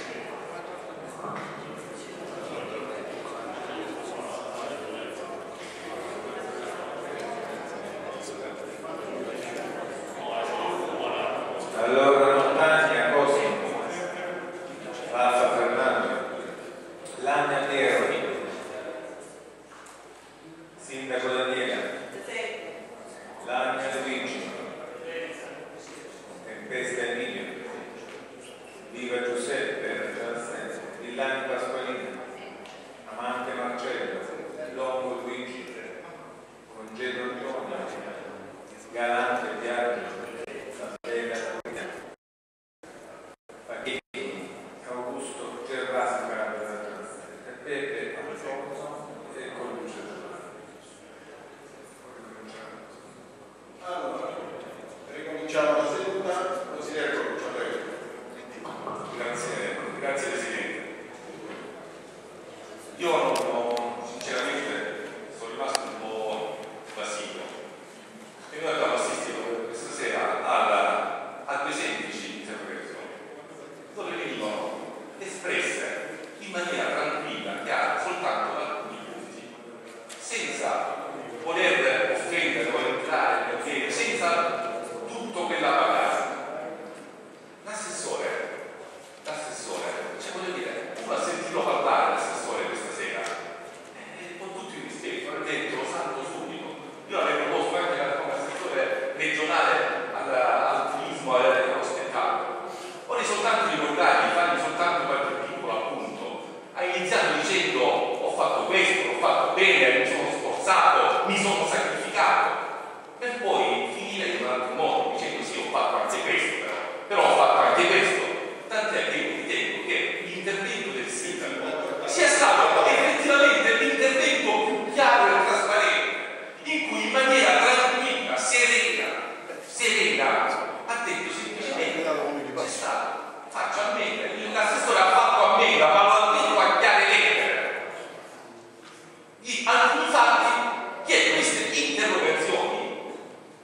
Allora, Montagna, Cosimo, Rafa Fernando, Lagna Nero, Sindaco Daniela, Lagna Luigi, Tempesta Emilio, Viva Giuseppe, Villani Pasqualino, Amante Marcello, Longo Luigi, Congedo Antonio, Galante Biagio, Bella Pacchini, Augusto Gervasca, Peppe Alfonso e Coluccio. Allora, ricominciamo la seduta. Consigliere Coluccio, prego. Grazie Presidente. Io sinceramente sono rimasto un po' basito e noi abbiamo assistito questa sera a due semplici interrogazioni dove venivano espresse in maniera tranquilla, chiara, soltanto alcuni punti, senza voler offendere o entrare nel piede, senza tutto quella bagaglio. L'assessore, cioè voglio dire, uno ha sentito parlare l'assessore questa sera con tutto il rispetto, ha detto, lo sanno subito. Io l'avevo proposto anche come assessore regionale al turismo e allo spettacolo. Vorrei soltanto ricordargli, fargli soltanto qualche piccolo appunto. Ha iniziato dicendo: ho fatto questo, l'ho fatto bene, mi sono sforzato, mi sono sacrificato, per poi finire in un altro modo dicendo: sì, ho fatto anche questo, però ho fatto anche questo. Tant'è che io ritengo che l'intervento del sindaco sia stato effettivamente l'intervento più chiaro e trasparente, in cui in maniera tranquilla, serena ha detto semplicemente: c'è stato, faccio ammenda, l'assessore ha fatto ammenda, ma l'ha detto a chiare lettere di alcuni fatti che queste interrogazioni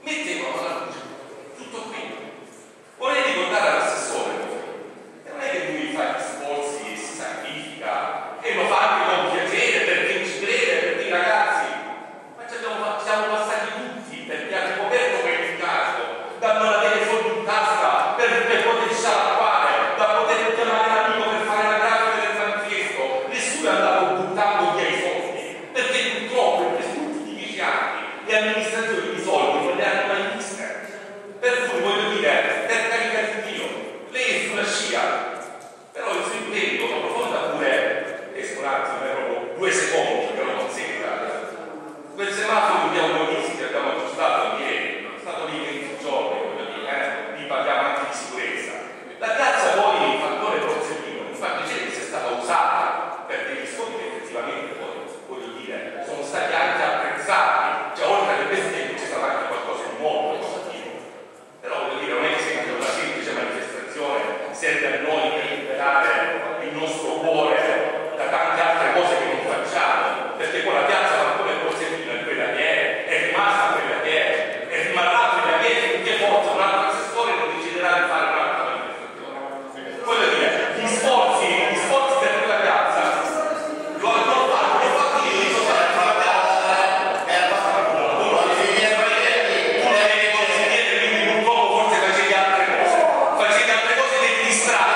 le amministrazioni di soldi non le hanno mai viste. Per cui voglio dire, per carità di Dio, lei è sulla scia, però il suo impegno lo profonda pure, esco un attimo, proprio 2 secondi, che lo consenta. Quel semaforo di autonomisti che abbiamo aggiustato ieri, è stato lì 20 giorni, voglio dire, lì parliamo anche di sicurezza. La piazza poi, il fattore Borsellino, mi fa piacere che sia stata usata per dei riscontri che effettivamente poi, voglio dire, sono stati anche apprezzati, cioè oltre alle bestemmie c'è stato anche qualcosa di molto positivo. Però voglio dire, non è che sempre una semplice manifestazione serve a noi per liberare il nostro cuore da tante altre cose che non facciamo, perché poi la piazza fattore Borsellino è quella che è rimasta quella che è rimarrà quella che è, finché forse un altro assessore non deciderà di fare un'altra manifestazione. Voglio dire, gli sforzi per quella piazza lo hanno fatto io, io sono stato sulla piazza uno dei consiglieri, quindi purtroppo forse facevi altre cose devi distrarre.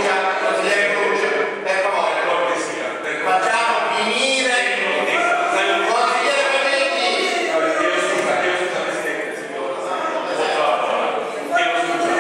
Per favore, Cortesia, per facciamo finire consigliere Pernetti. Chiedo scusa Presidente, signora. Chiedo scusa.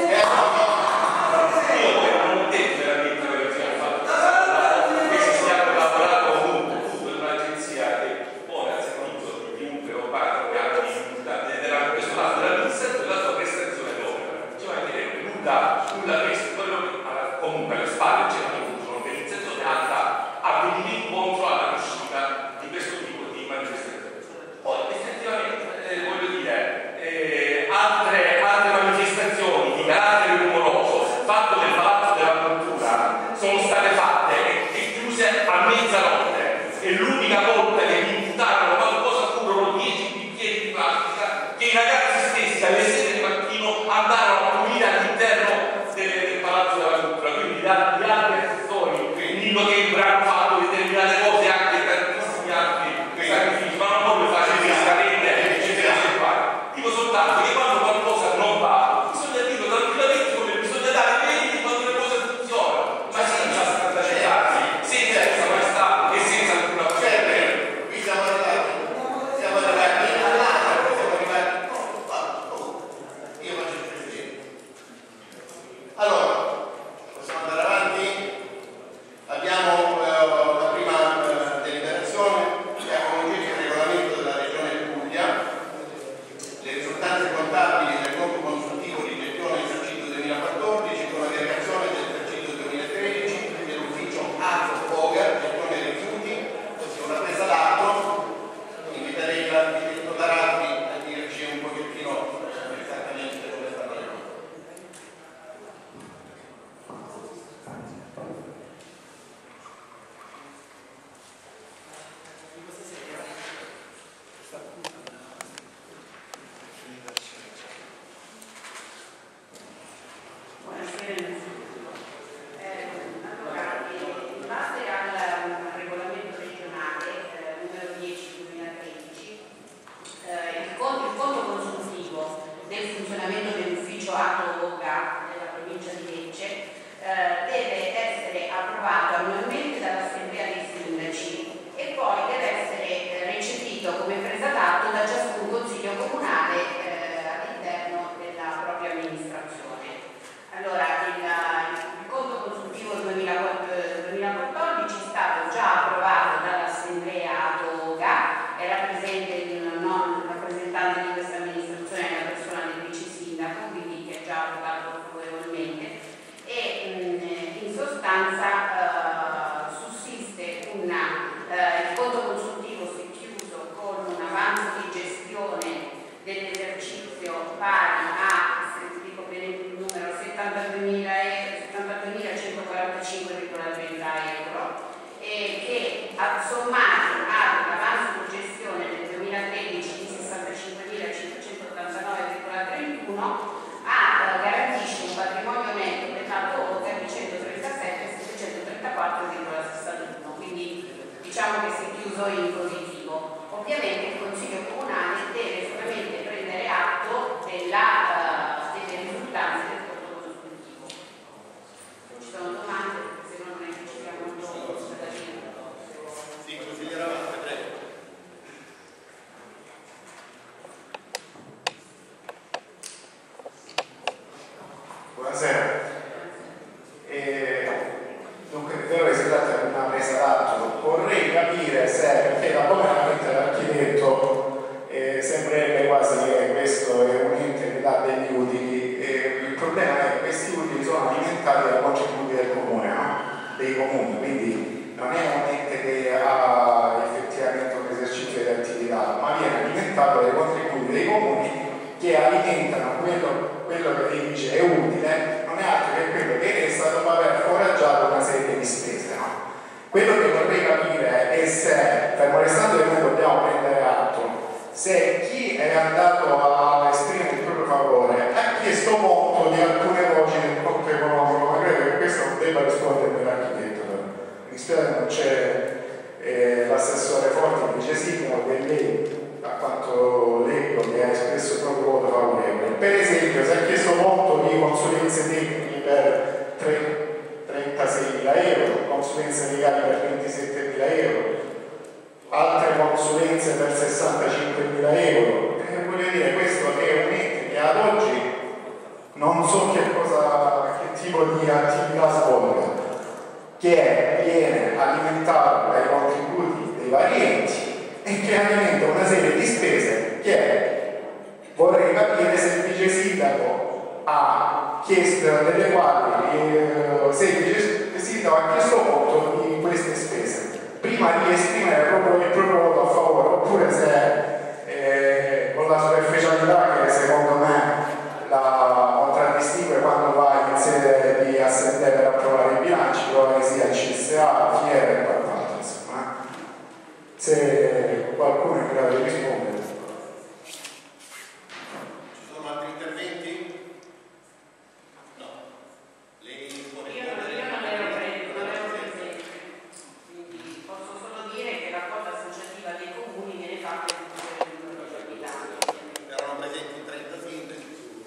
Io poi non ho detto veramente quello che abbiamo fatto, che si sia collaborato comunque in un'agenzia che pone al servizio di chiunque o parte che ha di questo lato dell'amministrazione la sua prestazione d'opera. Ci mancherebbe nulla questo, quello che comunque alle spalle c'è un'organizzazione alta a venire incontro alla riuscita di questo tipo di manifestazione. Poi effettivamente voglio dire altre manifestazioni di carattere rumoroso fatto nel Palazzo della Cultura sono state fatte e chiuse a mezzanotte e l'unica volta che mi imputarono qualcosa furono 10 bicchieri di plastica che i ragazzi stessi alle 6 del mattino andarono a pulire all'interno del Palazzo della Cultura, quindi di altri assessori Nino che hanno fatto determinate cose anche tantissimi altri sacrifici, ma non proprio fare fisicamente eccetera. Dico soltanto che quando qualcosa non va bisogna dirlo tranquillamente, come bisogna dare crediti quando le cose funzionano, ma senza scandalizzarsi, senza questa e senza alcuna Certo, qui siamo arrivati all'altro, io faccio il presidente. Allora, possiamo andare avanti? Abbiamo la prima deliberazione che ha come oggetto il regolamento della Regione Puglia, le risultanze contabili del conto consultivo di gestione esercizio 2014 con l'aggregazione dell'esercizio 2013 dell'ufficio ASO-OGA, gestione dei rifiuti, è una presa d'atto. Inviterei l'architetto Daratti a dirci un pochettino esattamente dove stanno le cose. Buonasera innanzitutto. Allora, in base al regolamento regionale numero 10/2013, il conto consultivo del funzionamento dell'ufficio ATO-OGA della provincia di Lecce deve essere approvato annualmente dall'Assemblea dei Sindaci e poi deve essere recepito come presa d'atto da ciascun consiglio comunale all'interno della propria amministrazione. Allora, il conto consultivo 2014 è stato già approvato dall'Assemblea ATO-OGA, era presente il non rappresentante di questa amministrazione, la persona del vice sindaco, quindi che ha già votato favorevolmente, e in sostanza sussiste il conto consultivo si è chiuso con un avanzo di gestione dell'esercizio pari a, se dico bene il numero, 72.145,30 euro, e che sommati all'avanzo di gestione del 2013 di 65.589,31 garantisce un patrimonio netto dell'atto OGA di 137.734,61, quindi diciamo che si è chiuso in positivo. Ovviamente il Consiglio Comunale deve solamente prendere atto delle risultanze del conto consultivo. Se ci sono domande, se no non è che ci sia molto da dire. Sì, consigliere Avanti, prego. alimentati dai contributi del comune, no? Dei comuni, quindi non è un ente che ha effettivamente un esercizio di attività, ma viene alimentato dai contributi dei comuni che alimentano quello che dice è utile, non è altro che quello che resta dopo aver foraggiato una serie di spese, no? Quello che vorrei capire è se, fermo restando che noi dobbiamo prendere atto, se chi è andato a esprimere il proprio favore ha chiesto conto di alcune voci del conto economico, ma credo che questo non debba rispondere l'architetto. Mi spiace, non c'è l'assessore Forti, dice sì, ma che lei, a quanto leggo, che ha espresso il proprio voto favorevole. Per esempio, se ha chiesto conto di consulenze tecniche per 36.000 euro, consulenze legali per 27.000 euro, altre consulenze per 65.000 euro, voglio dire, questo è un ente che ad oggi non so che tipo di attività svolga, che viene alimentato dai contributi dei vari enti e che alimenta una serie di spese che vorrei capire se il vice sindaco ha chiesto, delle quali se il vice sindaco ha chiesto conto di queste spese prima di esprimere proprio il proprio voto a favore, oppure se con la superficialità che secondo me la contraddistingue quando va in sede di assemblea per approvare i bilanci, prova che sia CSA, Fiera e quant'altro, insomma. Se qualcuno è in grado di rispondere. Ci sono altri interventi? No. Lei può rispondere? Io non ero presente, quindi posso solo dire che la quota associativa dei comuni viene fatta in funzione del numero di abitanti. Erano presenti 30 sindaci.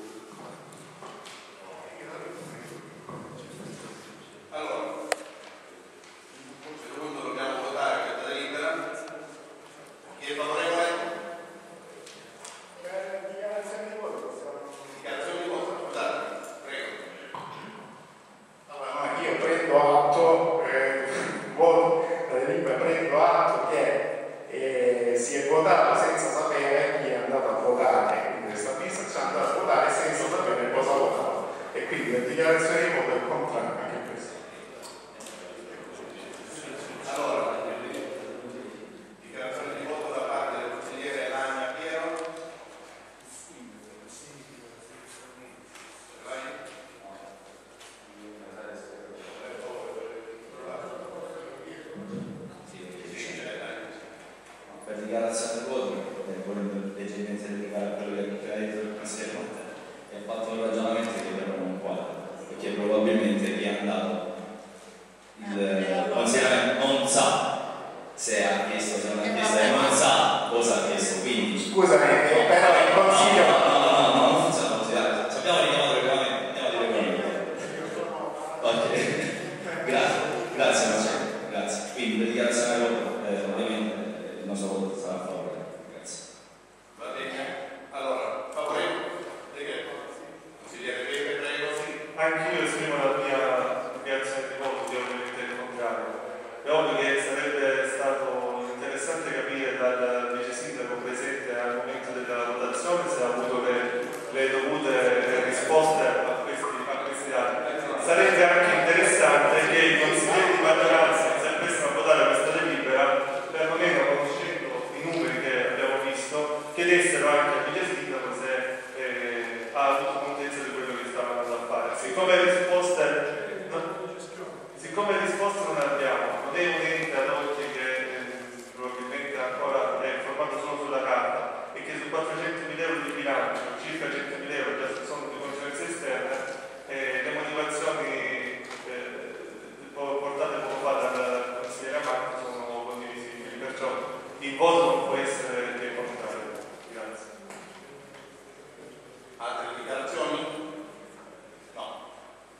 Allora, secondo dobbiamo votare questa delibera. Chi è favorevole? Dichiarazione di voto. Dichiarazione di voto, scusate, prego. Allora, io prendo atto, prendo atto che si è votato senza sapere chi è andato a votare, quindi questa amministrazione è andata a votare senza sapere cosa ha votato, e quindi la dichiarazione di voto è contraria anche a questo. Allora, dichiarazione di voto da parte del consigliere Lagna Piero. Per dichiarazione di voto, volendo leggermente dedicare a quello che ha detto il consigliere Montella, e ha fatto un ragionamento che per me non quadra, perché probabilmente chi è andato il consigliere non sa se ha chiesto, se non ha chiesto, e non sa cosa ha chiesto, quindi Scusami, però il consiglio... No, non funziona così, sappiamo richiamato il regolamento, andiamo di regolamento. Ok, grazie Marcello, grazie. Quindi per dichiarazione di voto, ovviamente il nostro voto sarà a favore. Grazie. Va bene? Allora, favorevole? Consigliere Pepe, prego. Anch'io esprimo la mia dichiarazione di voto, di ovviamente il contrario. È ovvio che sarebbe stato interessante capire dal vice sindaco presente al momento della votazione se ha avuto le dovute risposte a questi dati. Sarebbe anche interessante che i consiglieri di maggioranza che si apprestano a votare questa delibera, perlomeno conoscendo i numeri che abbiamo visto, chiedessero anche al vice sindaco se ha avuto contezza di quello che stava andando a fare. Siccome risposte non abbiamo, non è un ente ad oggi che probabilmente ancora è informato solo sulla carta e che su 400.000 euro di bilancio, circa 100.000 euro già sono di consulenza esterna, le motivazioni portate poco fa dal consigliere Amati sono condivisibili, perciò il voto non può essere che contrario. Grazie. Altre dichiarazioni? No.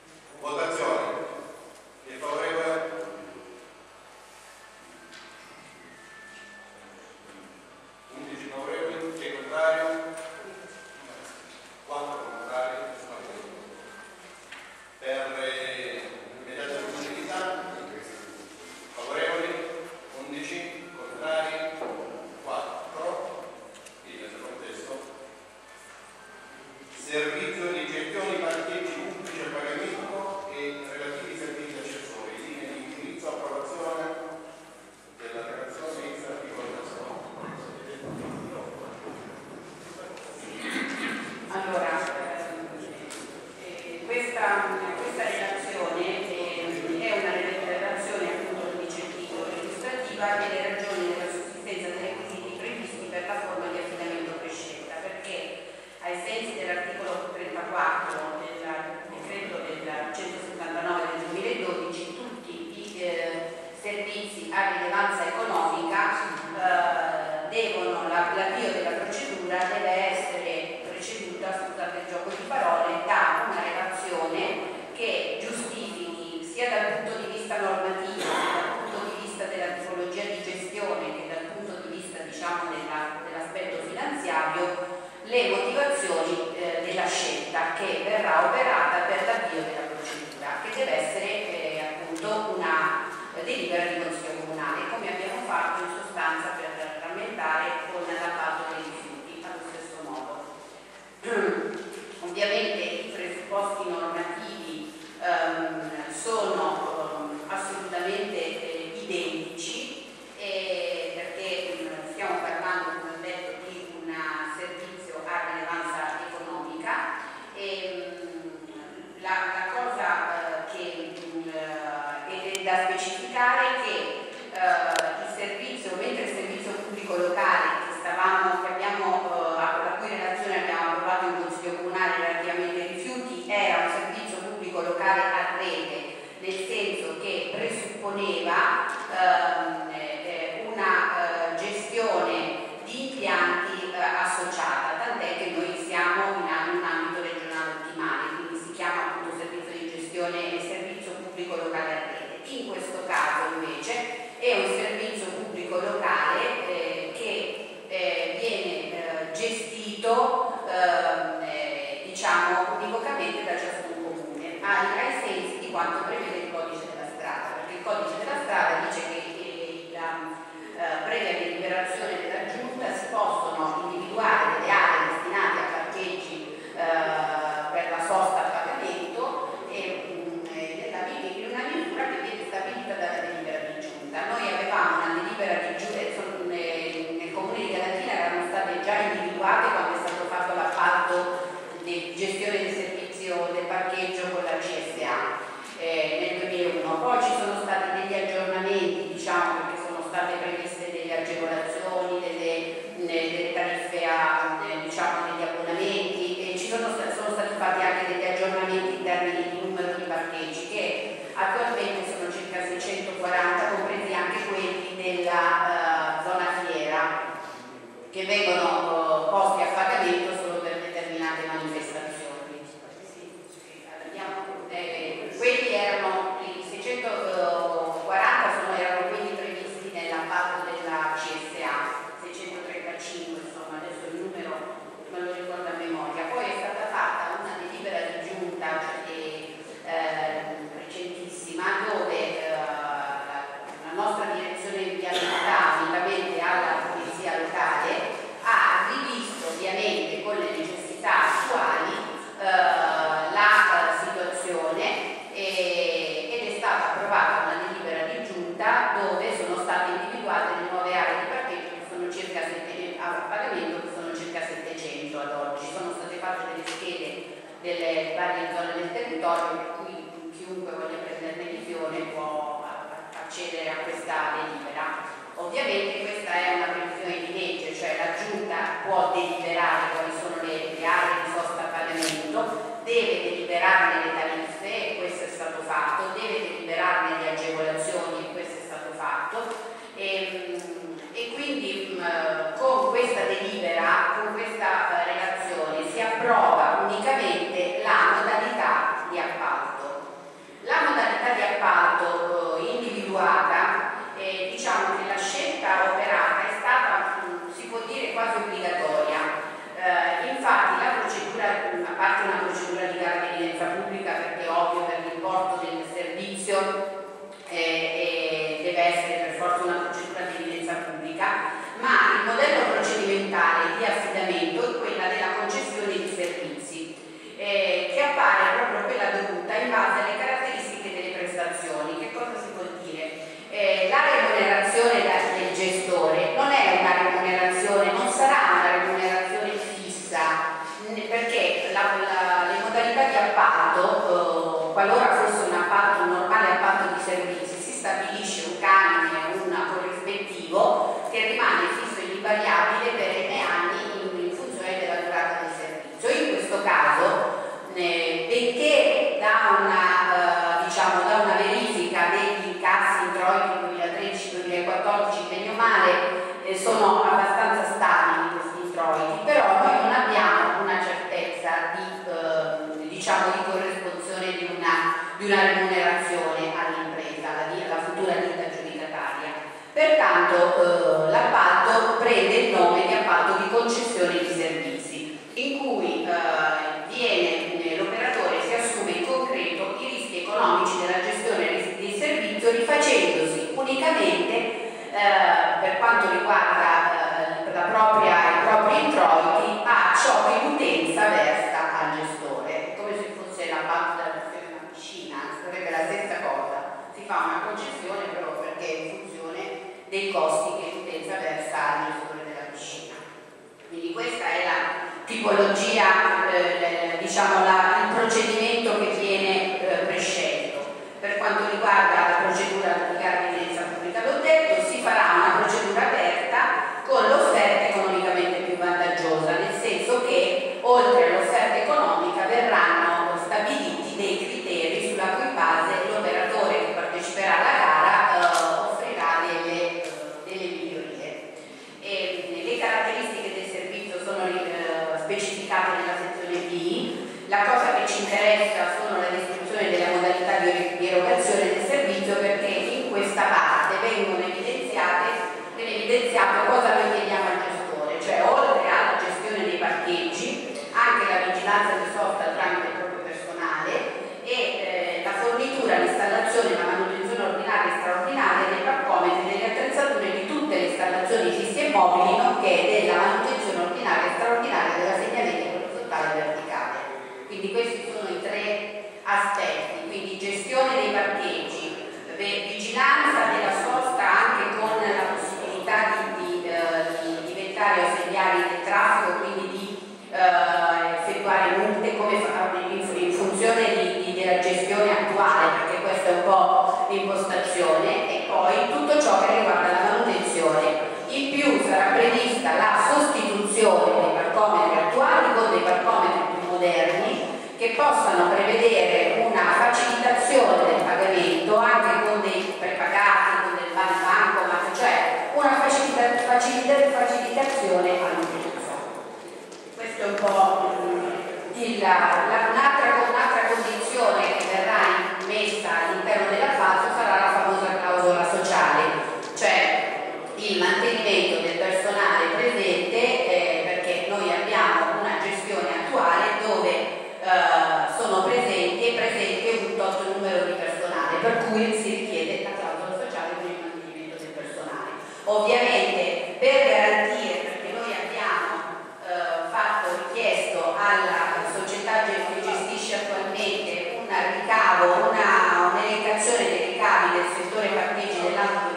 le motivazioni della scelta che verrà operata per l'avvio della procedura, che deve essere appunto una delibera di Consiglio Comunale, come abbiamo fatto in sostanza per rammentare con l'appalto dei rifiuti allo stesso modo. Ovviamente i presupposti normativi sono assolutamente identici, perché stiamo parlando, come ho detto, di un servizio a rilevanza economica. La cosa che è da specificare è che il servizio, mentre il servizio pubblico locale la cui relazione abbiamo approvato in Consiglio Comunale relativamente ai rifiuti, era un servizio pubblico locale a rete, nel senso che presupponeva una gestione di impianti associata, tant'è che noi siamo in un ambito regionale ottimale, quindi si chiama appunto servizio di gestione e servizio pubblico locale a rete. In questo caso invece è un servizio pubblico locale che viene gestito diciamo univocamente da ciascun comune ai sensi di quanto prevede il codice della strada, perché il codice della strada dice che previa deliberazione della giunta si possono individuare delle aree destinate a parcheggi per la sosta a pagamento in una misura che viene stabilita dalla delibera di giunta. Noi avevamo una delibera di giunta nel comune di Galatina, erano state già individuate quando è stato fatto l'appalto di gestione del servizio del parcheggio con la CSA nel 2001. Poi ci sono stati degli aggiornamenti, diciamo, perché sono state previste delle agevolazioni, delle tariffe diciamo, degli abbonamenti, e sono stati fatti anche degli aggiornamenti in termini di numero di parcheggi, che attualmente sono circa 640, compresi anche quelli della zona fiera, che vengono posti a pagamento solo per determinate manifestazioni. Quelli erano i 640, erano quelli previsti nell'appalto della CSA, 635 insomma, adesso il numero non lo ricordo a memoria. Poi è stata fatta una delibera di giunta recentissima, dove la nostra direzione di viabilità, unitamente alla polizia locale, ha rivisto ovviamente con le necessità attuali la situazione ed è stata approvata una delibera di giunta dove sono state individuate le nuove aree di parcheggio che sono circa a pagamento, che sono circa 700 ad oggi. Sono state fatte delle schede delle varie zone del territorio, per cui chiunque voglia prenderne visione può accedere a questa delibera. Ovviamente questa è una previsione di legge, cioè la giunta può deliberare quali sono le aree di sosta a pagamento, deve deliberarne le tariffe, e questo è stato fatto, deve deliberarne le agevolazioni, e questo è stato fatto, e quindi con questa delibera, con questa relazione si approva unicamente la modalità di appalto. La modalità di appalto individuata, diciamo che la scelta operata è stata, si può dire, quasi obbligatoria. Infatti la procedura, a parte una procedura di gara di evidenza pubblica, perché è ovvio per l'importo del servizio deve essere per forza una procedura di evidenza pubblica, ma il modello procedimentale di affidamento è quella della concessione di servizi, che appare proprio quella dovuta in base alle caratteristiche delle prestazioni. Che cosa si può dire? La remunerazione del gestore non è una remunerazione, non sarà una remunerazione fissa, perché le modalità di appalto, qualora fosse un normale appalto di servizi, si stabilisce un canone, un corrispettivo che rimane fisso e invariabile per n anni in funzione della durata del servizio. In questo caso, benché da una verifica degli incassi introiti 2013-2014 bene o male sono abbastanza stabili questi introiti, però noi non abbiamo una certezza di corrispondenza di una remunerazione all'impresa, alla futura ditta aggiudicataria. Pertanto l'appalto prende il nome di appalto di concessione di servizi. per quanto riguarda i propri introiti a ciò che l'utenza versa al gestore. È come se fosse la parte della gestione di una piscina, sarebbe la stessa cosa, si fa una concessione però perché è in funzione dei costi che l'utenza versa al gestore della piscina. Quindi questa è la tipologia, diciamo il procedimento che viene prescelto. Per quanto riguarda la procedura di gara di evidenza pubblica, l'ho detto, si farà una procedura aperta con l'offerta economicamente più vantaggiosa, nel senso che oltre all'offerta economica verranno stabiliti dei criteri sulla cui base l'operatore che parteciperà alla gara offrirà delle migliorie. Le caratteristiche del servizio sono specificate nella sezione B. La cosa che ci interessa sono la descrizione della modalità di erogazione del servizio, perché in questa parte viene evidenziato cosa noi chiediamo al gestore, cioè oltre alla gestione dei parcheggi, anche la vigilanza di sosta tramite il proprio personale e la fornitura, l'installazione e la manutenzione ordinaria e straordinaria dei parcometri e delle attrezzature di tutte le installazioni fisse e mobili, nonché della manutenzione ordinaria e straordinaria della segnaletica orizzontale e verticale. Quindi questi sono i tre aspetti, quindi gestione dei parcheggi, vigilanza della sosta anche con la possibilità di diventare ausiliari del traffico, quindi di effettuare multe come in funzione della gestione attuale, perché questa è un po' l'impostazione, e poi tutto ciò che riguarda la manutenzione. In più sarà prevista la sostituzione dei parcometri attuali con dei parcometri più moderni che possano prevedere una facilitazione del pagamento anche con dei prepagati, con del bancomat, cioè una facilitazione all'utenza. Questo è un po' un'altra condizione che verrà immessa all'interno dell'appalto sarà la famosa clausola sociale, cioè il mantenimento del personale presente, perché noi abbiamo una gestione attuale dove sono presenti un tot numero di personale, per cui si richiede la clausola sociale per il mantenimento del personale. Ovviamente per garantire, perché noi abbiamo richiesto alla società che gestisce attualmente un ricavo, un'elencazione dei ricavi del settore parcheggi dell'anno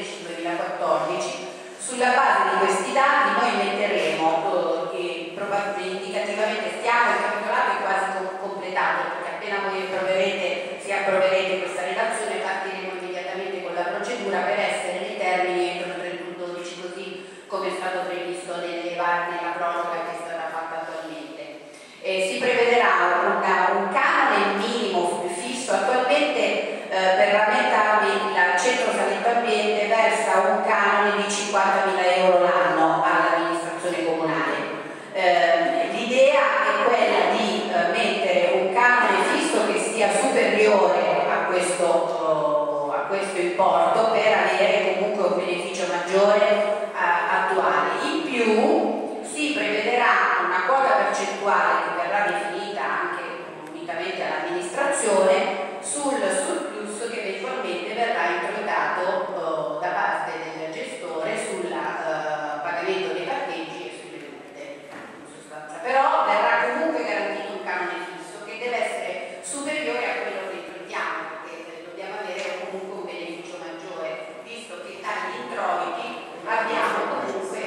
2013-2014, sulla base di questi dati noi metteremo indicativamente, stiamo il capitolato è quasi completato, perché appena voi approverete questa relazione partiremo immediatamente con la procedura per essere nei termini entro il 31/12, così come è stato previsto nella proroga che è stata fatta attualmente. Si prevederà un canone minimo fisso. Attualmente per rammentarvi il centro sanitario ambiente versa un canone di 50.000 euro l'anno all'amministrazione comunale. L'idea è quella di mettere un canone fisso che sia superiore a questo importo per avere comunque un beneficio maggiore attuale. In più si prevederà una quota percentuale che verrà definita anche unicamente all'amministrazione sul surplus che eventualmente verrà introitato da parte del gestore sul pagamento dei parcheggi e sulle multe in sostanza. Però verrà comunque garantito un canone fisso che deve essere superiore a quello che introitiamo, perché dobbiamo avere comunque un beneficio maggiore, visto che dagli introiti abbiamo comunque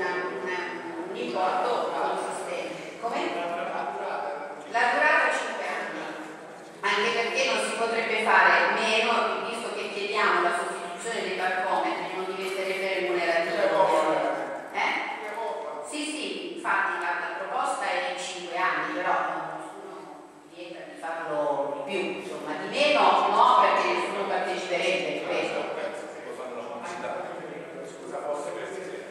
un importo consistente. Come? La durata 5 anni, anche perché non si potrebbe fare meno, visto che chiediamo la sostituzione dei parcometri, non diventerebbe remunerativo. Sì, infatti la proposta è di 5 anni, però nessuno vieta di farlo di più, insomma, di meno no, perché nessuno parteciperebbe, ripeto. Scusa, posso Presidente?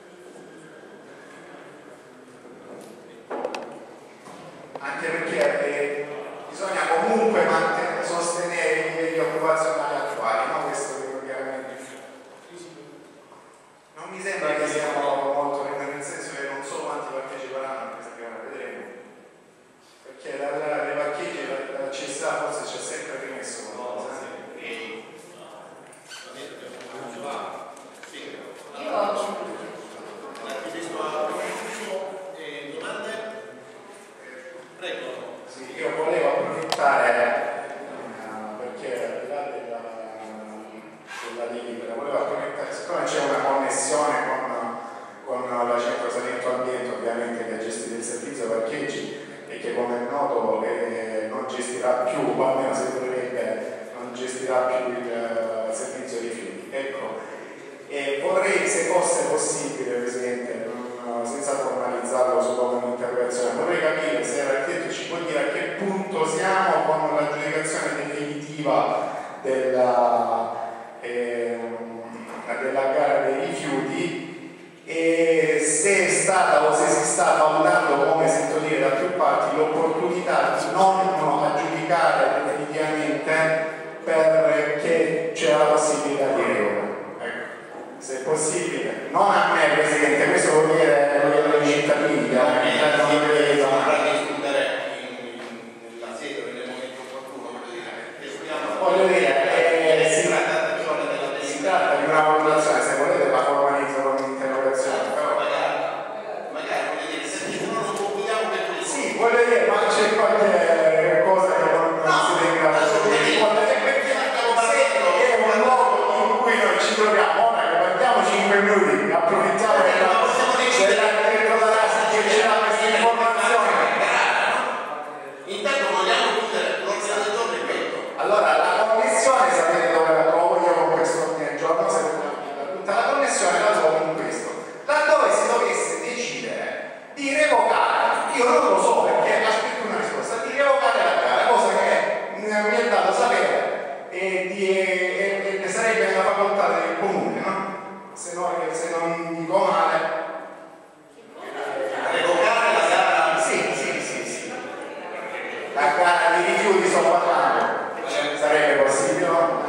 Anche perché bisogna comunque sostenere i livelli occupazionali attuali, no? Questo dico chiaramente. Non mi sembra che siamo molto nel senso che non so quanti parteciperanno a questa gara, vedremo. Perché dai parcheggi l'accessà forse c'è sempre rimesso qualcosa. Io gestirà più, o almeno sembrerebbe non gestirà più il servizio rifiuti. Ecco, e vorrei, se fosse possibile, Presidente, senza formalizzarlo solo come un'interrogazione, vorrei capire se l'architetto ci può dire a che punto siamo con l'aggiudicazione definitiva della gara dei rifiuti, e se è stata o se si sta valutando, come sento dire da più parti, l'opportunità di non aggiudicare definitivamente perché c'è la possibilità di regola. Ecco, se è possibile, non a me, Presidente, questo vuol dire ai cittadini, nella sede o nel momento opportuno, voglio dire, si tratta di una valutazione, se volete la formalizzo con un'interrogazione, però magari voglio dire, se non concludiamo per tutti. sì, voglio dire, ma c'è qualche cosa che non si deve rispondere, perché se è un luogo in cui noi ci troviamo, ora che partiamo 5 minuti, approfittiamo dell'architetto da Rasi che ci dà questa informazione. Intanto vogliamo chiudere l'ordine del giorno e questo. Allora, la connessione, sapete dove la trovo io con questo ordine del giorno? Tutta la connessione la trovo in questo. Laddove si dovesse decidere di revocare, io non lo so perché aspetto una risposta, di revocare la gara, cosa che mi è dato sapere e sarebbe una facoltà del comune, no? Se non dico male. Revocare la gara? Sì. La gara di rifiuti sto parlando. Sarebbe possibile? No?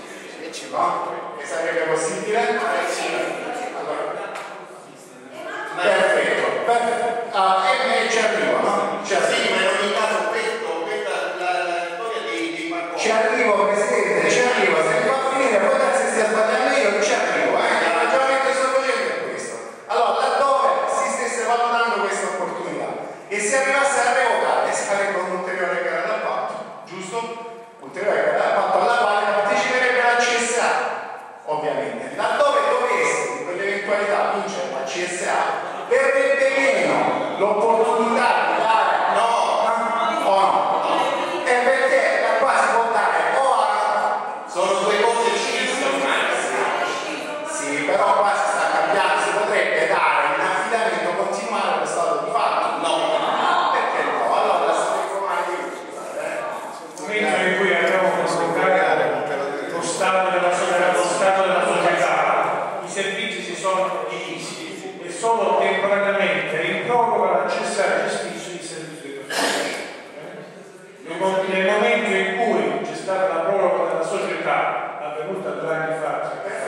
E sarebbe possibile? Allora. Perfetto. E ci arrivo, no? Sì, ma in ogni caso la storia dei parconi. Ci arrivo, Presidente, ci arrivo. Se mi fa finire, poi se stia sbagliando io ci arrivo. Il ragionamento che sto facendo è questo. Allora, laddove si stesse valutando questa opportunità e si arrivasse a revocare, si farebbe un'ulteriore gara d'appalto, giusto? Ulteriore gara d'appalto alla quale parteciperebbe la CSA, ovviamente. Laddove dovesse, in quell'eventualità, vincere la CSA, verrebbe meno l'opportunità di dare o no. E perché da qua si può dare o a... Sono due cose scisse ormai. Sì, però qua si sta cambiando, si potrebbe dare in affidamento, continuare allo stato di fatto. No. Perché no? Allora la stato di male di Momento in cui abbiamo considerato lo stato della società, i servizi si sono divisi e solo temporaneamente in proroga la CSA gestisce il servizio di trasferimento. Nel momento in cui c'è stata la proroga della società, avvenuta 2 anni fa,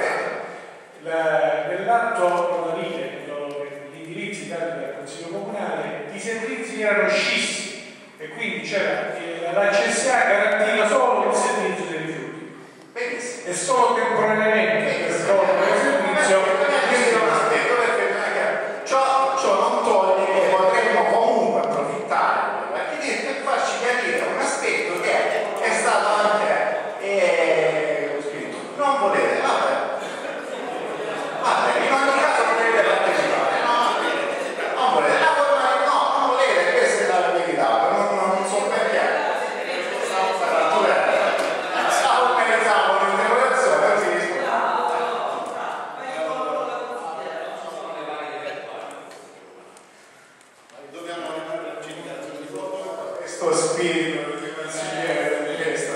nell'atto gli indirizzi dati dal Consiglio Comunale, i servizi erano scissi e quindi c'era la CSA garantiva solo il servizio dei rifiuti. Benissimo. E solo temporaneamente per proroga del servizio. Ciò non toglie che potremmo comunque approfittare dell'architetto e farci chiarire un aspetto che è stato anche scritto. Non volete, vabbè, in ogni caso potete partecipare, non volete, non volete, questa è la verità, non so perché. Organizziamo un'interrogazione così rispondiamo. Dobbiamo arrivare alla certificazione di voto. Questo spirito di consigliere del testo.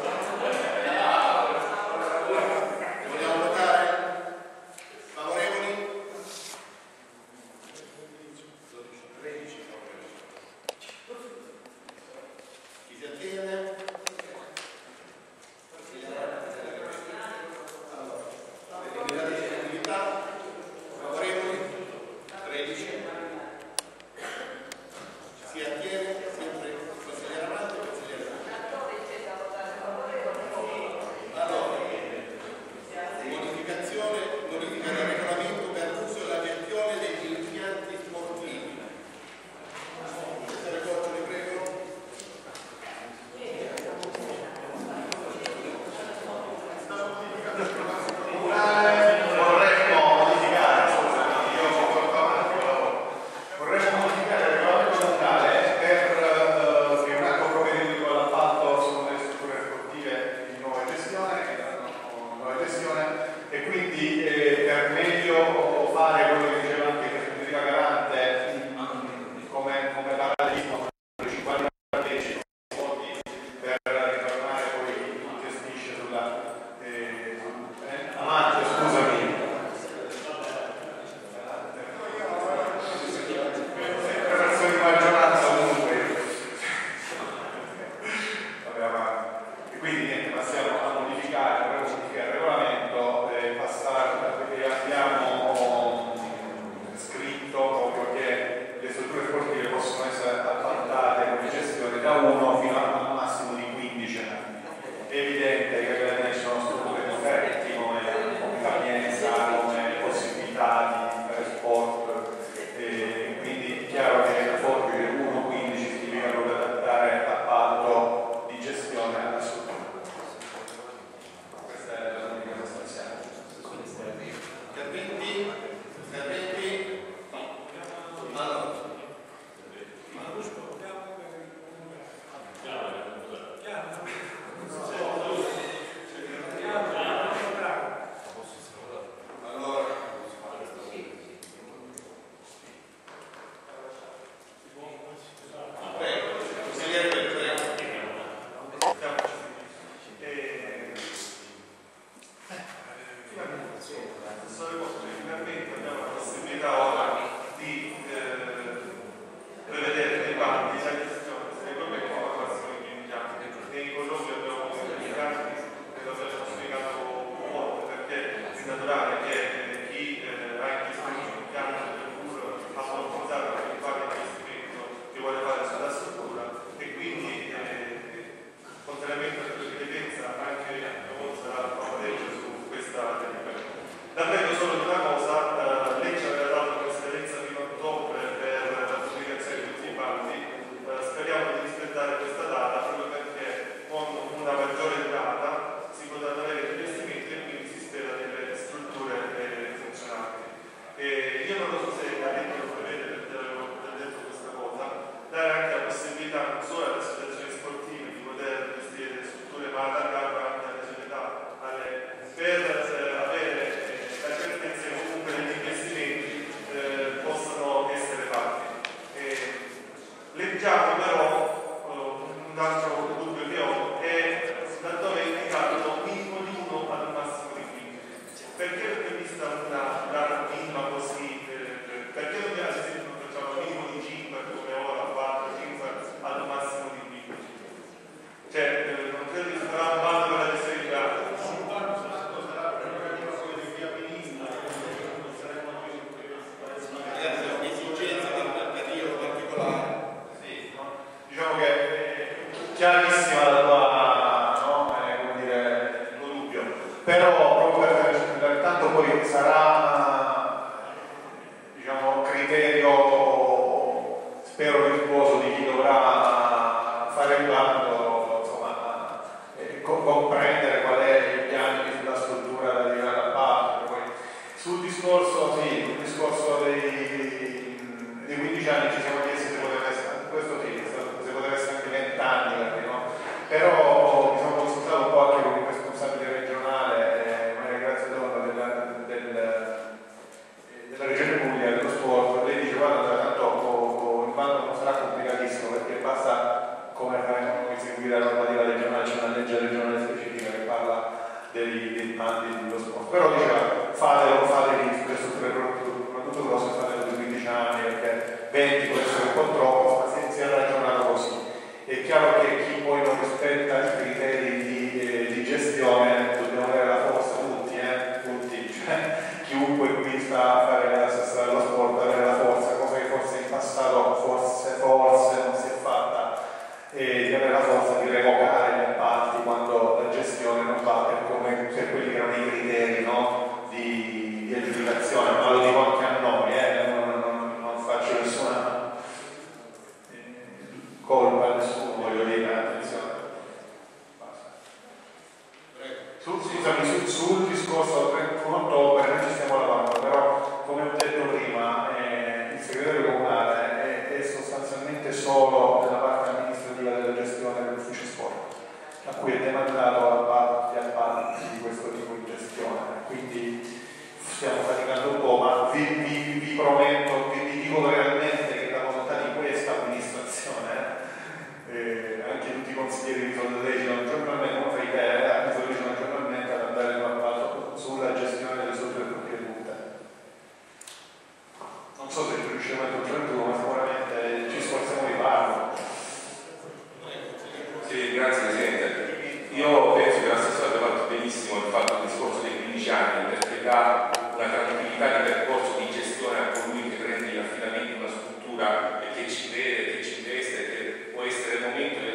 Vogliamo votare? Favorevoli? 13 favorevoli. Chi si attiene? Allora, le attività favorevoli? 13. Si attiene sempre il consigliere Avanti, da 1 fino a un massimo di 15 anni. È evidente che ci sono strutture differenti come capienza, come possibilità di fare sport, quindi è chiaro che la forbice 1-15 significa proprio adattare l'appalto di gestione alla struttura. Questa è la normativa sostanziale. Interventi? Allora. Sul discorso del 31 ottobre noi ci stiamo lavorando, però come ho detto prima il segretario comunale è sostanzialmente solo nella parte amministrativa della gestione dell'ufficio sport, a cui è demandato gli appalti di questo tipo di gestione, quindi stiamo faticando un po', ma vi prometto, vi dico realmente che la volontà di questa amministrazione, anche tutti i consiglieri di sollecitano giornalmente, come fai te, sollecitano giornalmente ad andare in appalto sulla gestione delle strutture pubbliche. Non so se ci riusciremo a mettere il 31, ma sicuramente ci sforziamo di farlo. Sì, grazie Presidente. Io penso che l'assessore abbia fatto benissimo il fatto del discorso dei 15 anni, perché dà una tranquillità di percorso di gestione a colui che prende in affidamento una struttura e che ci crede, che ci investe, che può essere il momento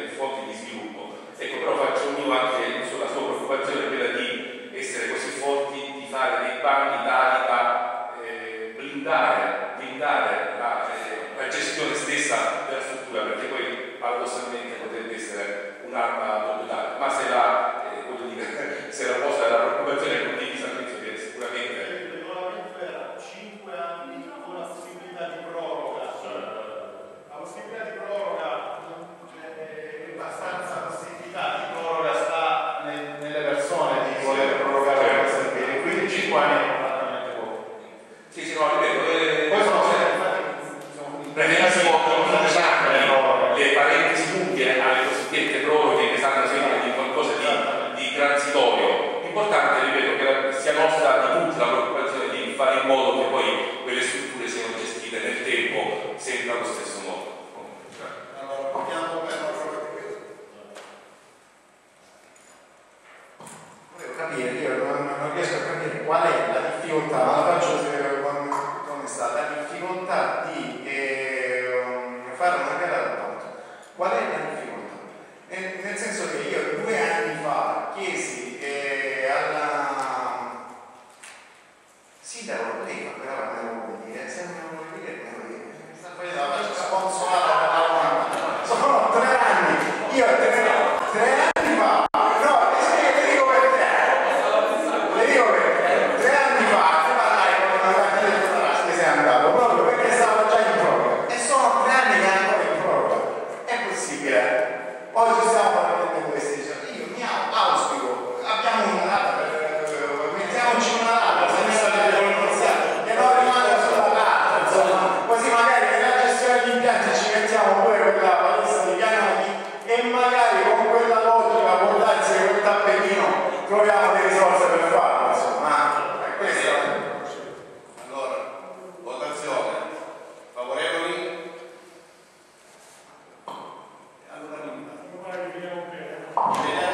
le risorse per farlo, insomma. Questo è. Allora, votazione. Favorevoli? Allora,